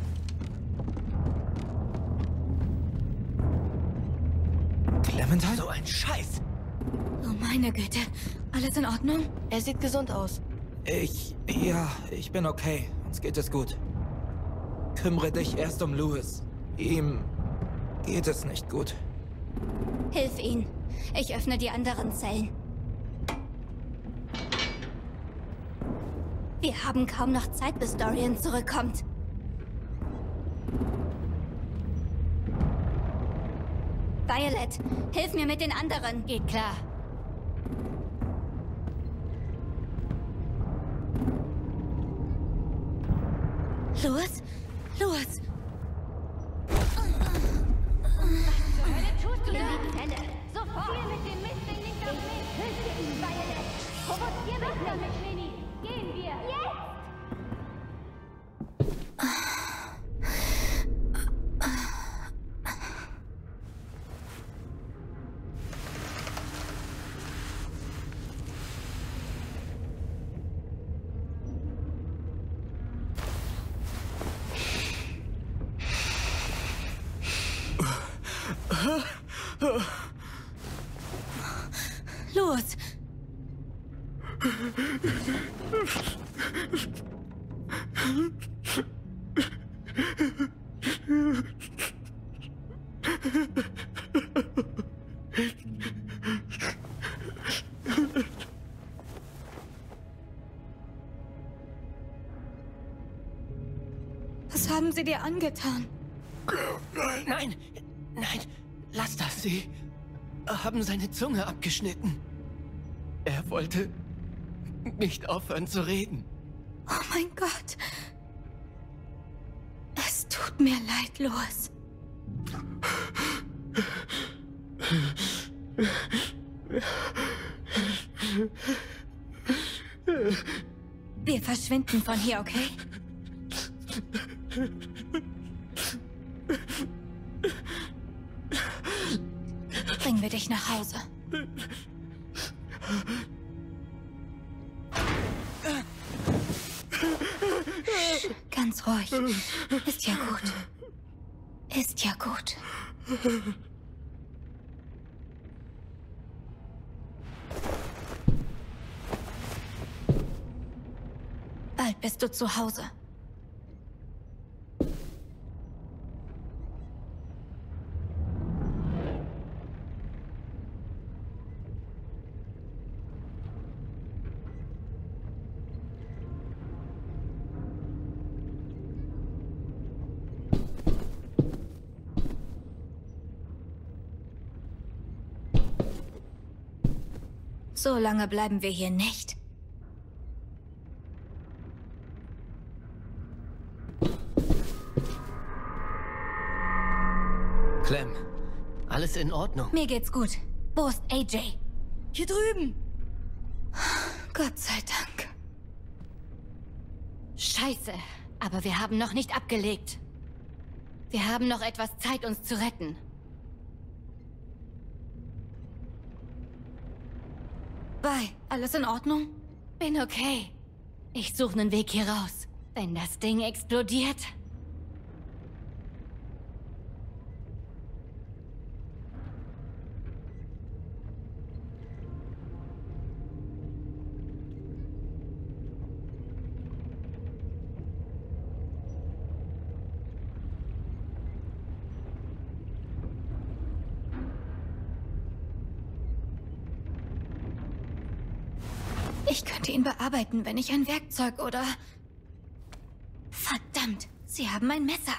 Clementine? So ein Scheiß! Oh meine Güte. Alles in Ordnung? Er sieht gesund aus. Ich bin okay. Uns geht es gut. Kümmere dich erst um Louis. Ihm geht es nicht gut. Hilf ihn. Ich öffne die anderen Zellen. Wir haben kaum noch Zeit, bis Dorian zurückkommt. Violet, hilf mir mit den anderen. Geht klar. Louis? Louis! Tust du in die Zelle! Sofort! Hier mit dem Mistding nicht auf mich! Hilfe ihm, Violet! Provozier mich damit, Minnie! Gehen wir! Jetzt! Los! Was haben sie dir angetan? Nein, nein, lass das. Sie haben seine Zunge abgeschnitten. Er wollte nicht aufhören zu reden. Oh mein Gott. Es tut mir leid, Louis. Wir verschwinden von hier, okay? Bringen wir dich nach Hause. Ganz ruhig. Ist ja gut. Ist ja gut. Bald bist du zu Hause. So lange bleiben wir hier nicht. alles in Ordnung? Mir geht's gut. Wo ist AJ? Hier drüben. Gott sei Dank. Scheiße, aber wir haben noch nicht abgelegt. Wir haben noch etwas Zeit, uns zu retten. Vi, alles in Ordnung? Bin okay. Ich suche einen Weg hier raus. Wenn das Ding explodiert... Ich könnte ihn bearbeiten, wenn ich ein Werkzeug oder... Verdammt, sie haben ein Messer.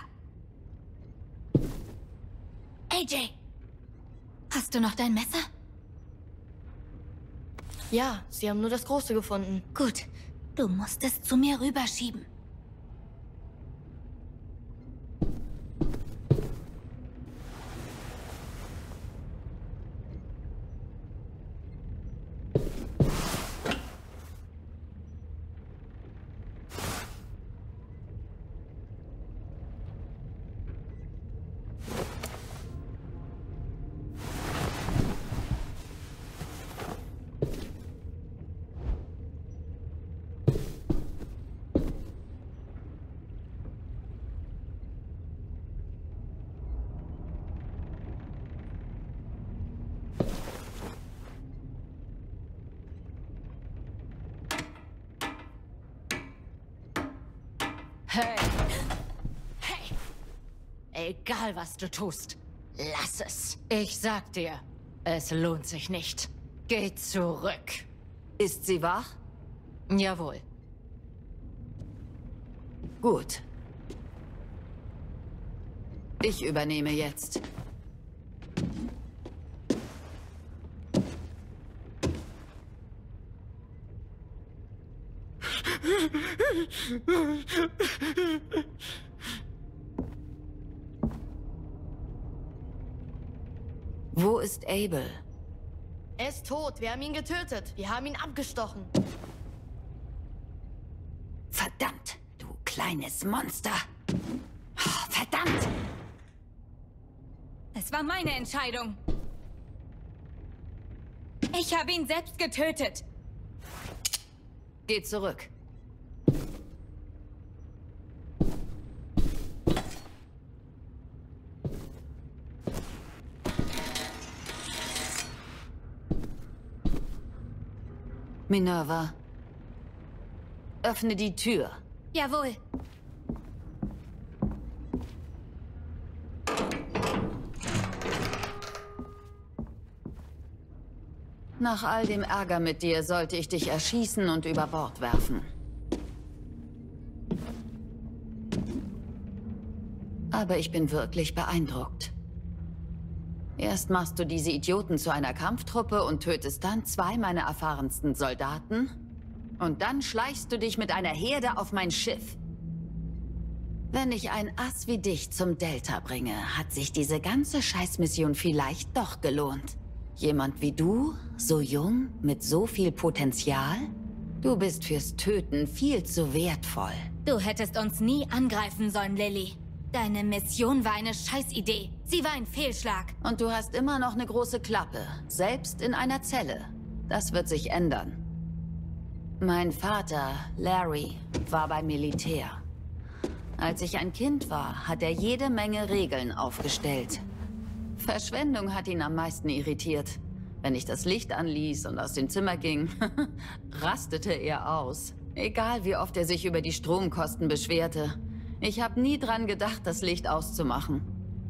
AJ, hast du noch dein Messer? Ja, sie haben nur das große gefunden. Gut, du musst es zu mir rüberschieben. Hey! Hey! Egal, was du tust, lass es. Ich sag dir, es lohnt sich nicht. Geh zurück. Ist sie wach? Jawohl. Gut. Ich übernehme jetzt. Wo ist Abel? Er ist tot. Wir haben ihn getötet. Wir haben ihn abgestochen. Verdammt, du kleines Monster. Oh, verdammt! Es war meine Entscheidung. Ich habe ihn selbst getötet. Geh zurück. Minerva, öffne die Tür. Jawohl. Nach all dem Ärger mit dir sollte ich dich erschießen und über Bord werfen. Aber ich bin wirklich beeindruckt. Erst machst du diese Idioten zu einer Kampftruppe und tötest dann 2 meiner erfahrensten Soldaten. Und dann schleichst du dich mit einer Herde auf mein Schiff. Wenn ich ein Ass wie dich zum Delta bringe, hat sich diese ganze Scheißmission vielleicht doch gelohnt. Jemand wie du, so jung, mit so viel Potenzial? Du bist fürs Töten viel zu wertvoll. Du hättest uns nie angreifen sollen, Lily. Deine Mission war eine Scheißidee. Sie war ein Fehlschlag. Und du hast immer noch eine große Klappe, selbst in einer Zelle. Das wird sich ändern. Mein Vater, Larry, war beim Militär. Als ich ein Kind war, hat er jede Menge Regeln aufgestellt. Verschwendung hat ihn am meisten irritiert. Wenn ich das Licht anließ und aus dem Zimmer ging, rastete er aus. Egal wie oft er sich über die Stromkosten beschwerte. Ich habe nie dran gedacht, das Licht auszumachen.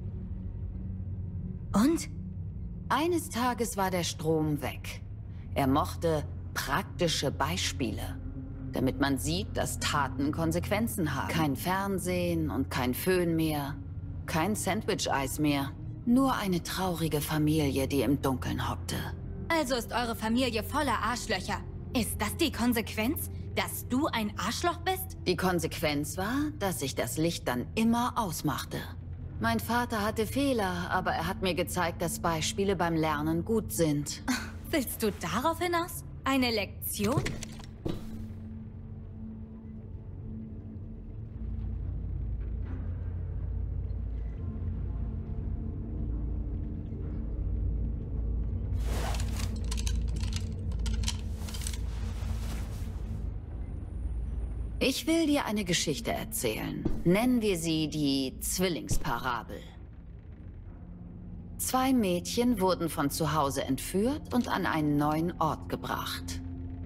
Und? Eines Tages war der Strom weg. Er mochte praktische Beispiele, damit man sieht, dass Taten Konsequenzen haben. Kein Fernsehen und kein Föhn mehr, kein Sandwich-Eis mehr. Nur eine traurige Familie, die im Dunkeln hockte. Also ist eure Familie voller Arschlöcher. Ist das die Konsequenz? Dass du ein Arschloch bist? Die Konsequenz war, dass ich das Licht dann immer ausmachte. Mein Vater hatte Fehler, aber er hat mir gezeigt, dass Beispiele beim Lernen gut sind. Willst du darauf hinaus? Eine Lektion? Ich will dir eine Geschichte erzählen. Nennen wir sie die Zwillingsparabel. 2 Mädchen wurden von zu Hause entführt und an einen neuen Ort gebracht.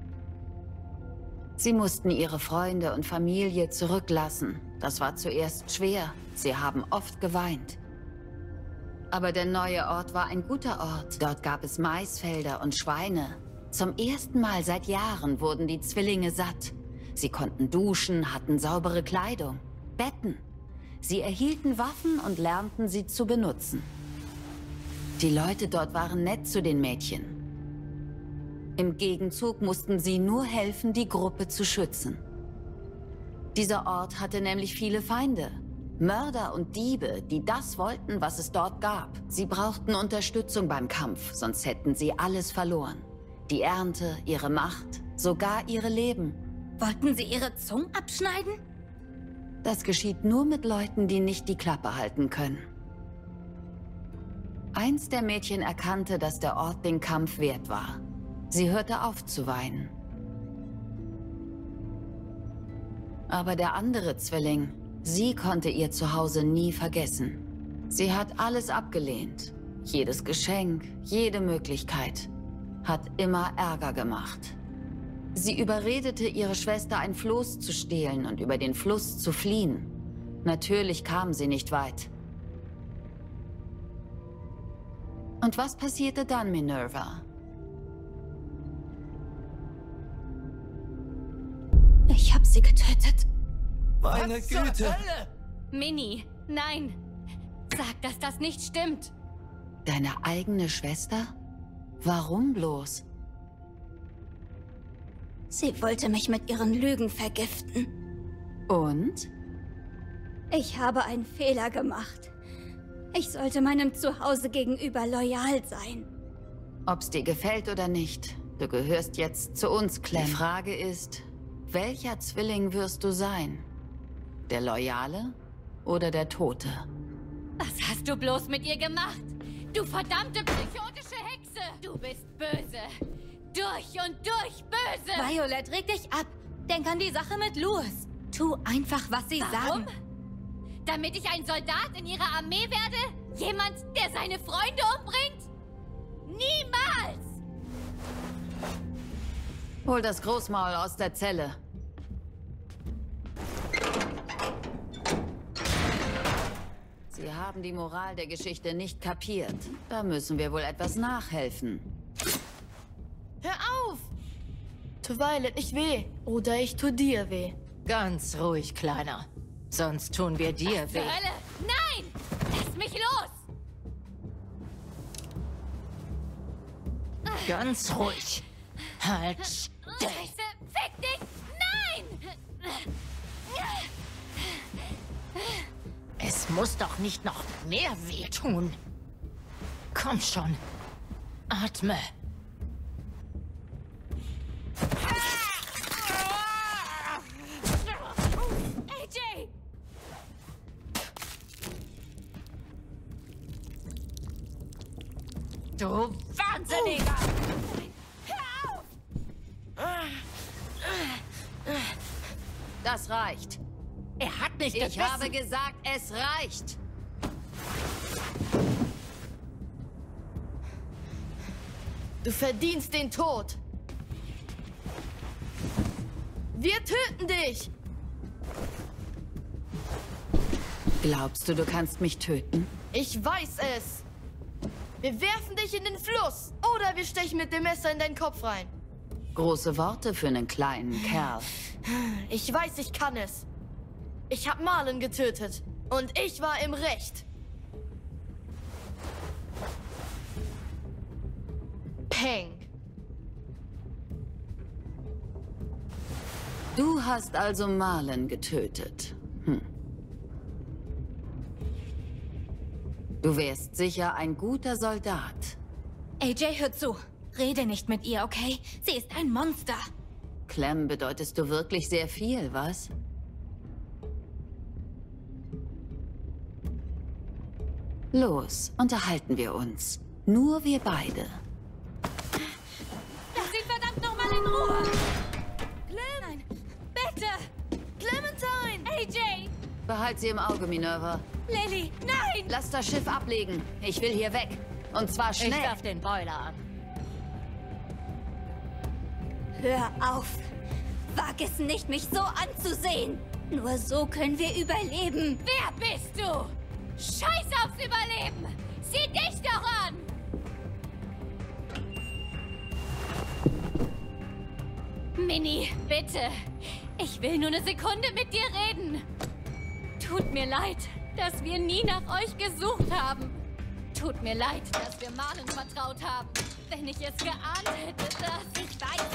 Sie mussten ihre Freunde und Familie zurücklassen. Das war zuerst schwer. Sie haben oft geweint. Aber der neue Ort war ein guter Ort. Dort gab es Maisfelder und Schweine. Zum ersten Mal seit Jahren wurden die Zwillinge satt. Sie konnten duschen, hatten saubere Kleidung, Betten. Sie erhielten Waffen und lernten sie zu benutzen. Die Leute dort waren nett zu den Mädchen. Im Gegenzug mussten sie nur helfen, die Gruppe zu schützen. Dieser Ort hatte nämlich viele Feinde. Mörder und Diebe, die das wollten, was es dort gab. Sie brauchten Unterstützung beim Kampf, sonst hätten sie alles verloren. Die Ernte, ihre Macht, sogar ihre Leben. Wollten sie ihre Zungen abschneiden? Das geschieht nur mit Leuten, die nicht die Klappe halten können. Eins der Mädchen erkannte, dass der Ort den Kampf wert war. Sie hörte auf zu weinen. Aber der andere Zwilling, sie konnte ihr Zuhause nie vergessen. Sie hat alles abgelehnt. Jedes Geschenk, jede Möglichkeit. Hat immer Ärger gemacht. Sie überredete ihre Schwester, ein Floß zu stehlen und über den Fluss zu fliehen. Natürlich kam sie nicht weit. Und was passierte dann, Minerva? Ich habe sie getötet. Meine Güte! Minnie, nein! Sag, dass das nicht stimmt! Deine eigene Schwester? Warum bloß? Sie wollte mich mit ihren Lügen vergiften. Und? Ich habe einen Fehler gemacht. Ich sollte meinem Zuhause gegenüber loyal sein. Ob's dir gefällt oder nicht, du gehörst jetzt zu uns, Clem. Die Frage ist, welcher Zwilling wirst du sein? Der Loyale oder der Tote? Was hast du bloß mit ihr gemacht? Du verdammte psychotische Hexe! Du bist böse! Durch und durch böse! Violet, reg dich ab. Denk an die Sache mit Louis. Tu einfach, was sie sagen. Damit ich ein Soldat in ihrer Armee werde? Jemand, der seine Freunde umbringt? Niemals! Hol das Großmaul aus der Zelle. Sie haben die Moral der Geschichte nicht kapiert. Da müssen wir wohl etwas nachhelfen. Hör auf! Tu Violet nicht weh. Oder ich tu dir weh. Ganz ruhig, Kleiner. Sonst tun wir dir weh. Hölle! Nein! Lass mich los! Ganz ruhig. Halt Scheiße! Fick dich! Nein! Es muss doch nicht noch mehr wehtun. Komm schon. Atme. AJ! Du Wahnsinniger! Hör auf! Das reicht. Er hat mich gebissen. Ich habe gesagt, es reicht. Du verdienst den Tod. Wir töten dich. Glaubst du kannst mich töten? Ich weiß es. Wir werfen dich in den Fluss. Oder wir stechen mit dem Messer in deinen Kopf rein. Große Worte für einen kleinen Kerl. Ich weiß, ich kann es. Ich habe Marlon getötet. Und ich war im Recht. Peng. Du hast also Marlon getötet. Du wärst sicher ein guter Soldat. AJ, hör zu. Rede nicht mit ihr, okay? Sie ist ein Monster. Clem bedeutest du wirklich sehr viel, was? Los, unterhalten wir uns. Nur wir beide. Lass ihn verdammt nochmal in Ruhe! Clem! Nein, bitte! Clementine! AJ! Behalt sie im Auge, Minerva. Lily, nein! Lass das Schiff ablegen. Ich will hier weg. Und zwar schnell. Ich werf den Boiler an. Hör auf! Wag es nicht, mich so anzusehen! Nur so können wir überleben! Wer bist du? Scheiß aufs Überleben! Sieh dich doch an! Minnie, bitte! Ich will nur eine Sekunde mit dir reden! Tut mir leid, dass wir nie nach euch gesucht haben. Tut mir leid, dass wir Marlon vertraut haben. Wenn ich es geahnt hätte, dass... Ich weiß!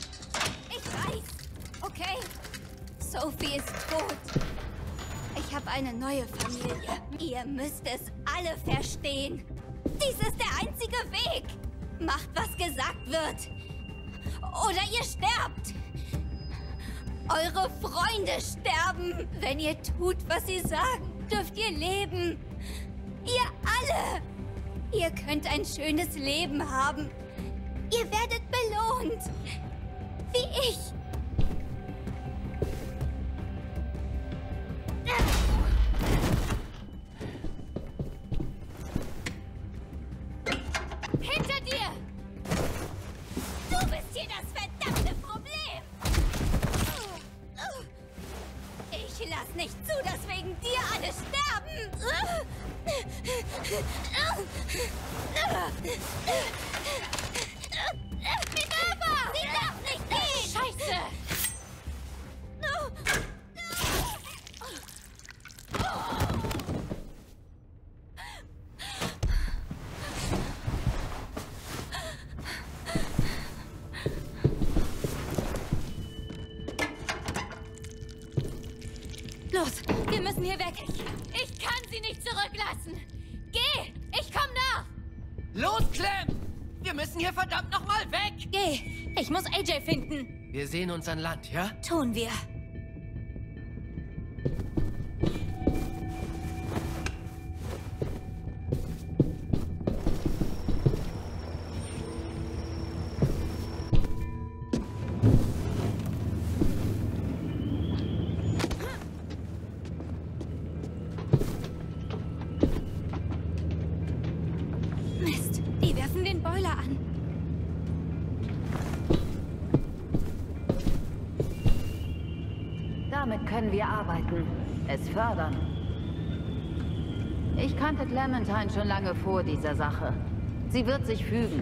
Okay? Sophie ist tot. Ich habe eine neue Familie. Ihr müsst es alle verstehen. Dies ist der einzige Weg. Macht, was gesagt wird. Oder ihr sterbt. Eure Freunde sterben. Wenn ihr tut, was sie sagen, dürft ihr leben. Ihr alle. Ihr könnt ein schönes Leben haben. Ihr werdet belohnt. Wie ich. Hinter dir! Du bist hier das verdammte Problem! Ich lass nicht zu, dass wegen dir alle sterben! Minerva! Sie darf nicht gehen! Scheiße! Los, wir müssen hier weg. Ich kann sie nicht zurücklassen. Geh, ich komm nach. Los, Clem! Wir müssen hier verdammt nochmal weg! Geh, ich muss AJ finden. Wir sehen uns an Land, ja? Tun wir. Mist, die werfen den Boiler an. Damit können wir arbeiten. Es fördern. Ich kannte Clementine schon lange vor dieser Sache. Sie wird sich fügen.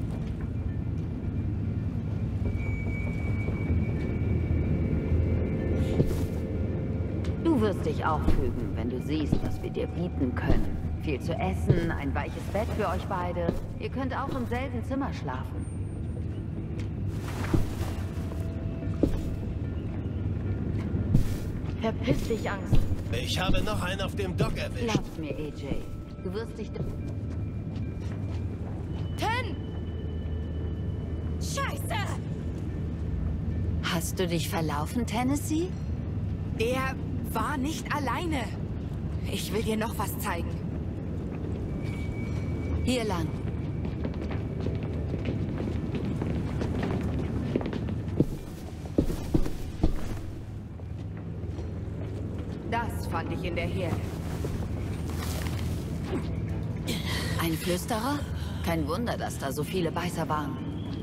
Du wirst dich auch fügen, wenn du siehst, was wir dir bieten können. Viel zu essen, ein weiches Bett für euch beide. Ihr könnt auch im selben Zimmer schlafen. Verpiss dich, Angst. Ich habe noch einen auf dem Dock erwischt. Glaub's mir, AJ. Du wirst dich... Ten! Scheiße! Hast du dich verlaufen, Tennessee? Er war nicht alleine. Ich will dir noch was zeigen. Hier lang. Das fand ich in der Herde. Ein Flüsterer? Kein Wunder, dass da so viele Beißer waren.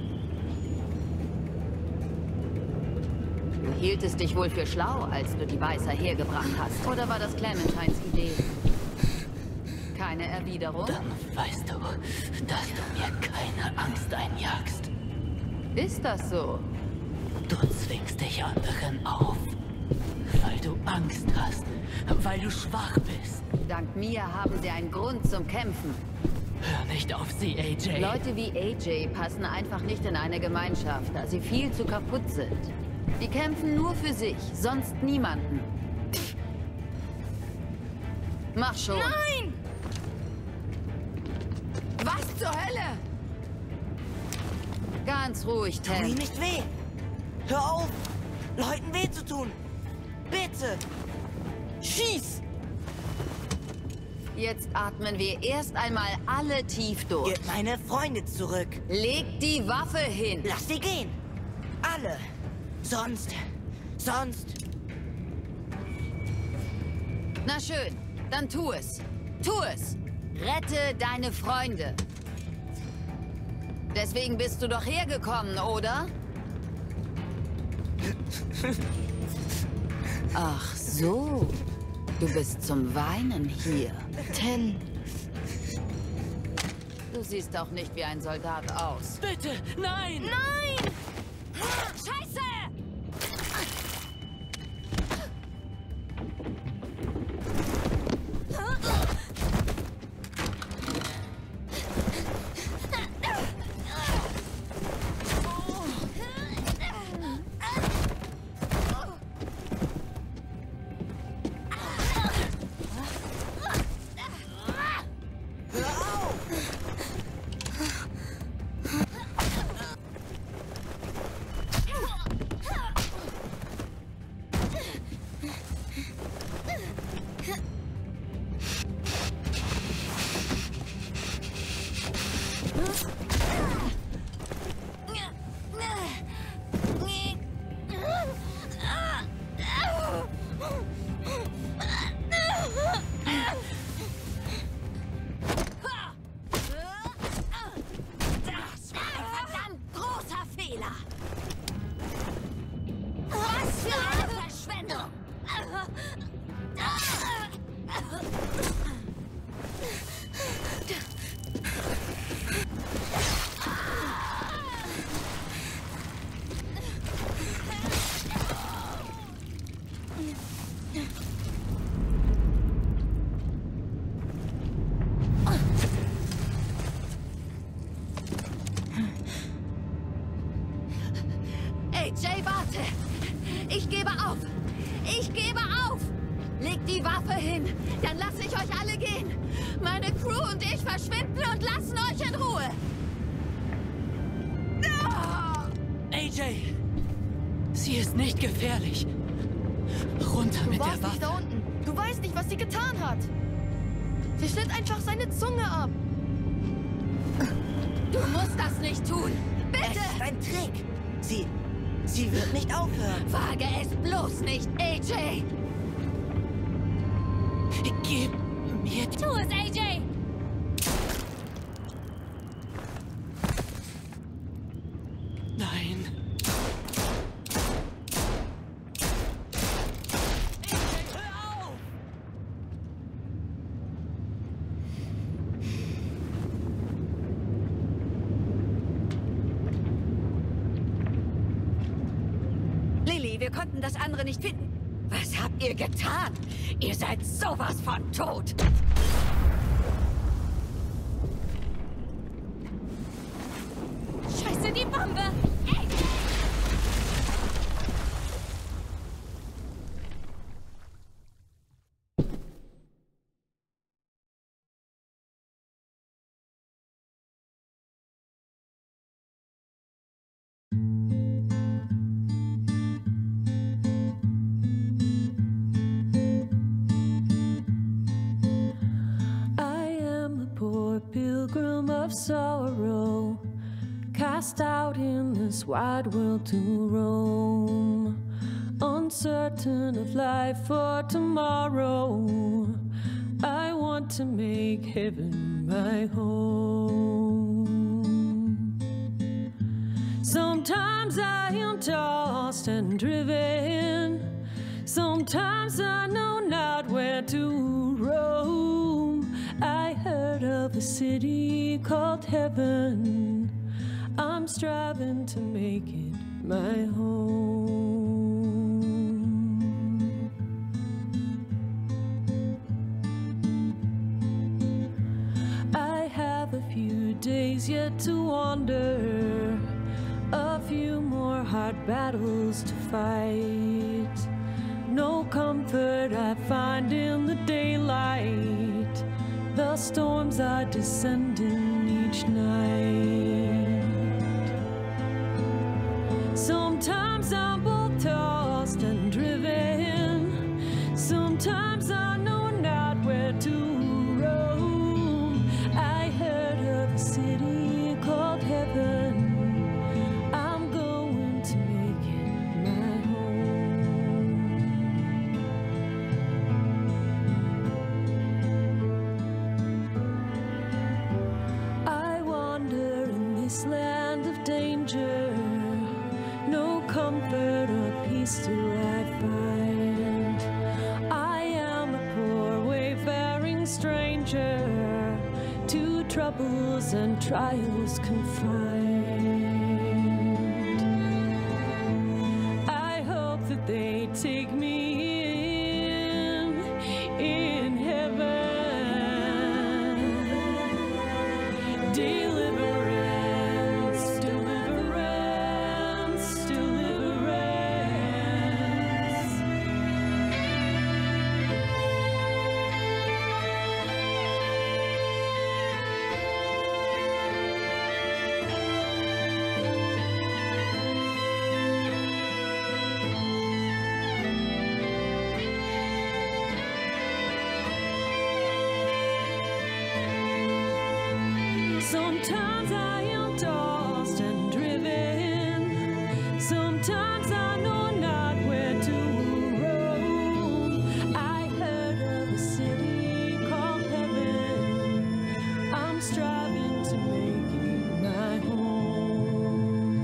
Du hieltest dich wohl für schlau, als du die Beißer hergebracht hast. Oder war das Clementines Idee? Keine Erwiderung? Dann weißt du, dass du mir keine Angst einjagst. Ist das so? Du zwingst dich anderen auf, weil du Angst hast, weil du schwach bist. Dank mir haben sie einen Grund zum Kämpfen. Hör nicht auf sie, AJ. Leute wie AJ passen einfach nicht in eine Gemeinschaft, da sie viel zu kaputt sind. Die kämpfen nur für sich, sonst niemanden. Mach schon. Nein! Was zur Hölle? Ganz ruhig, Tu Ten. ihm nicht weh. Hör auf, Leuten weh zu tun. Bitte. Schieß! Jetzt atmen wir erst einmal alle tief durch. Gib meine Freunde zurück. Leg die Waffe hin. Lass sie gehen. Alle. Sonst. Na schön, dann tu es. Tu es. Rette deine Freunde. Deswegen bist du doch hergekommen, oder? Ach so. Du bist zum Weinen hier. Ten. Du siehst doch nicht wie ein Soldat aus. Bitte, nein! Nein! Scheiße! AJ, warte! Ich gebe auf! Ich gebe auf! Legt die Waffe hin, dann lasse ich euch alle gehen. Meine Crew und ich verschwinden und lassen euch in Ruhe. AJ! Sie ist nicht gefährlich. Runter mit der Du warst nicht da Waffe. unten. Du weißt nicht, was sie getan hat. Sie schnitt einfach seine Zunge ab. Du musst das nicht tun. Bitte! Es ist ein Trick. Sie wird nicht aufhören. Wage es bloß nicht, AJ! Gib mir die... Tu es, AJ! Nein. Lily, wir konnten das andere nicht finden. Was habt ihr getan? Ihr seid sowas von tot. Scheiße, die Bombe! Ey! I am a poor pilgrim of sorrow, cast out in this wide world to roam, uncertain of life for tomorrow. I want to make heaven my home. Sometimes I am tossed and driven, sometimes I know not where to roam. I heard of a city called heaven, I'm striving to make it my home. I have a few days yet to wander, a few more hard battles to fight. No comfort I find in the daylight, the storms are descending each night. Sometimes I'm both tossed and driven. Sometimes I know not where to roam. I heard of a city called heaven. I'm going to make it my home. I wander in this land of danger. No comfort or peace do I find. I am a poor wayfaring stranger, to troubles and trials confined. I hope that they take me in heaven. Deliverance, deliverance, deliverance. Sometimes I am tossed and driven. Sometimes I know not where to roam. I heard of a city called heaven. I'm striving to make it my home.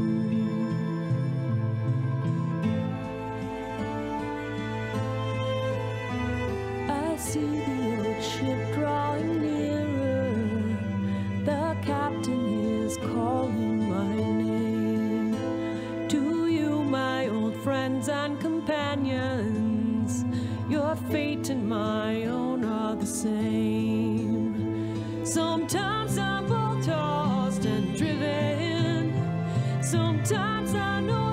I see the old ship drawing nearer. The captain is calling my name. To you, my old friends and companions, your fate and my own are the same. Sometimes I'm both tossed and driven. Sometimes I know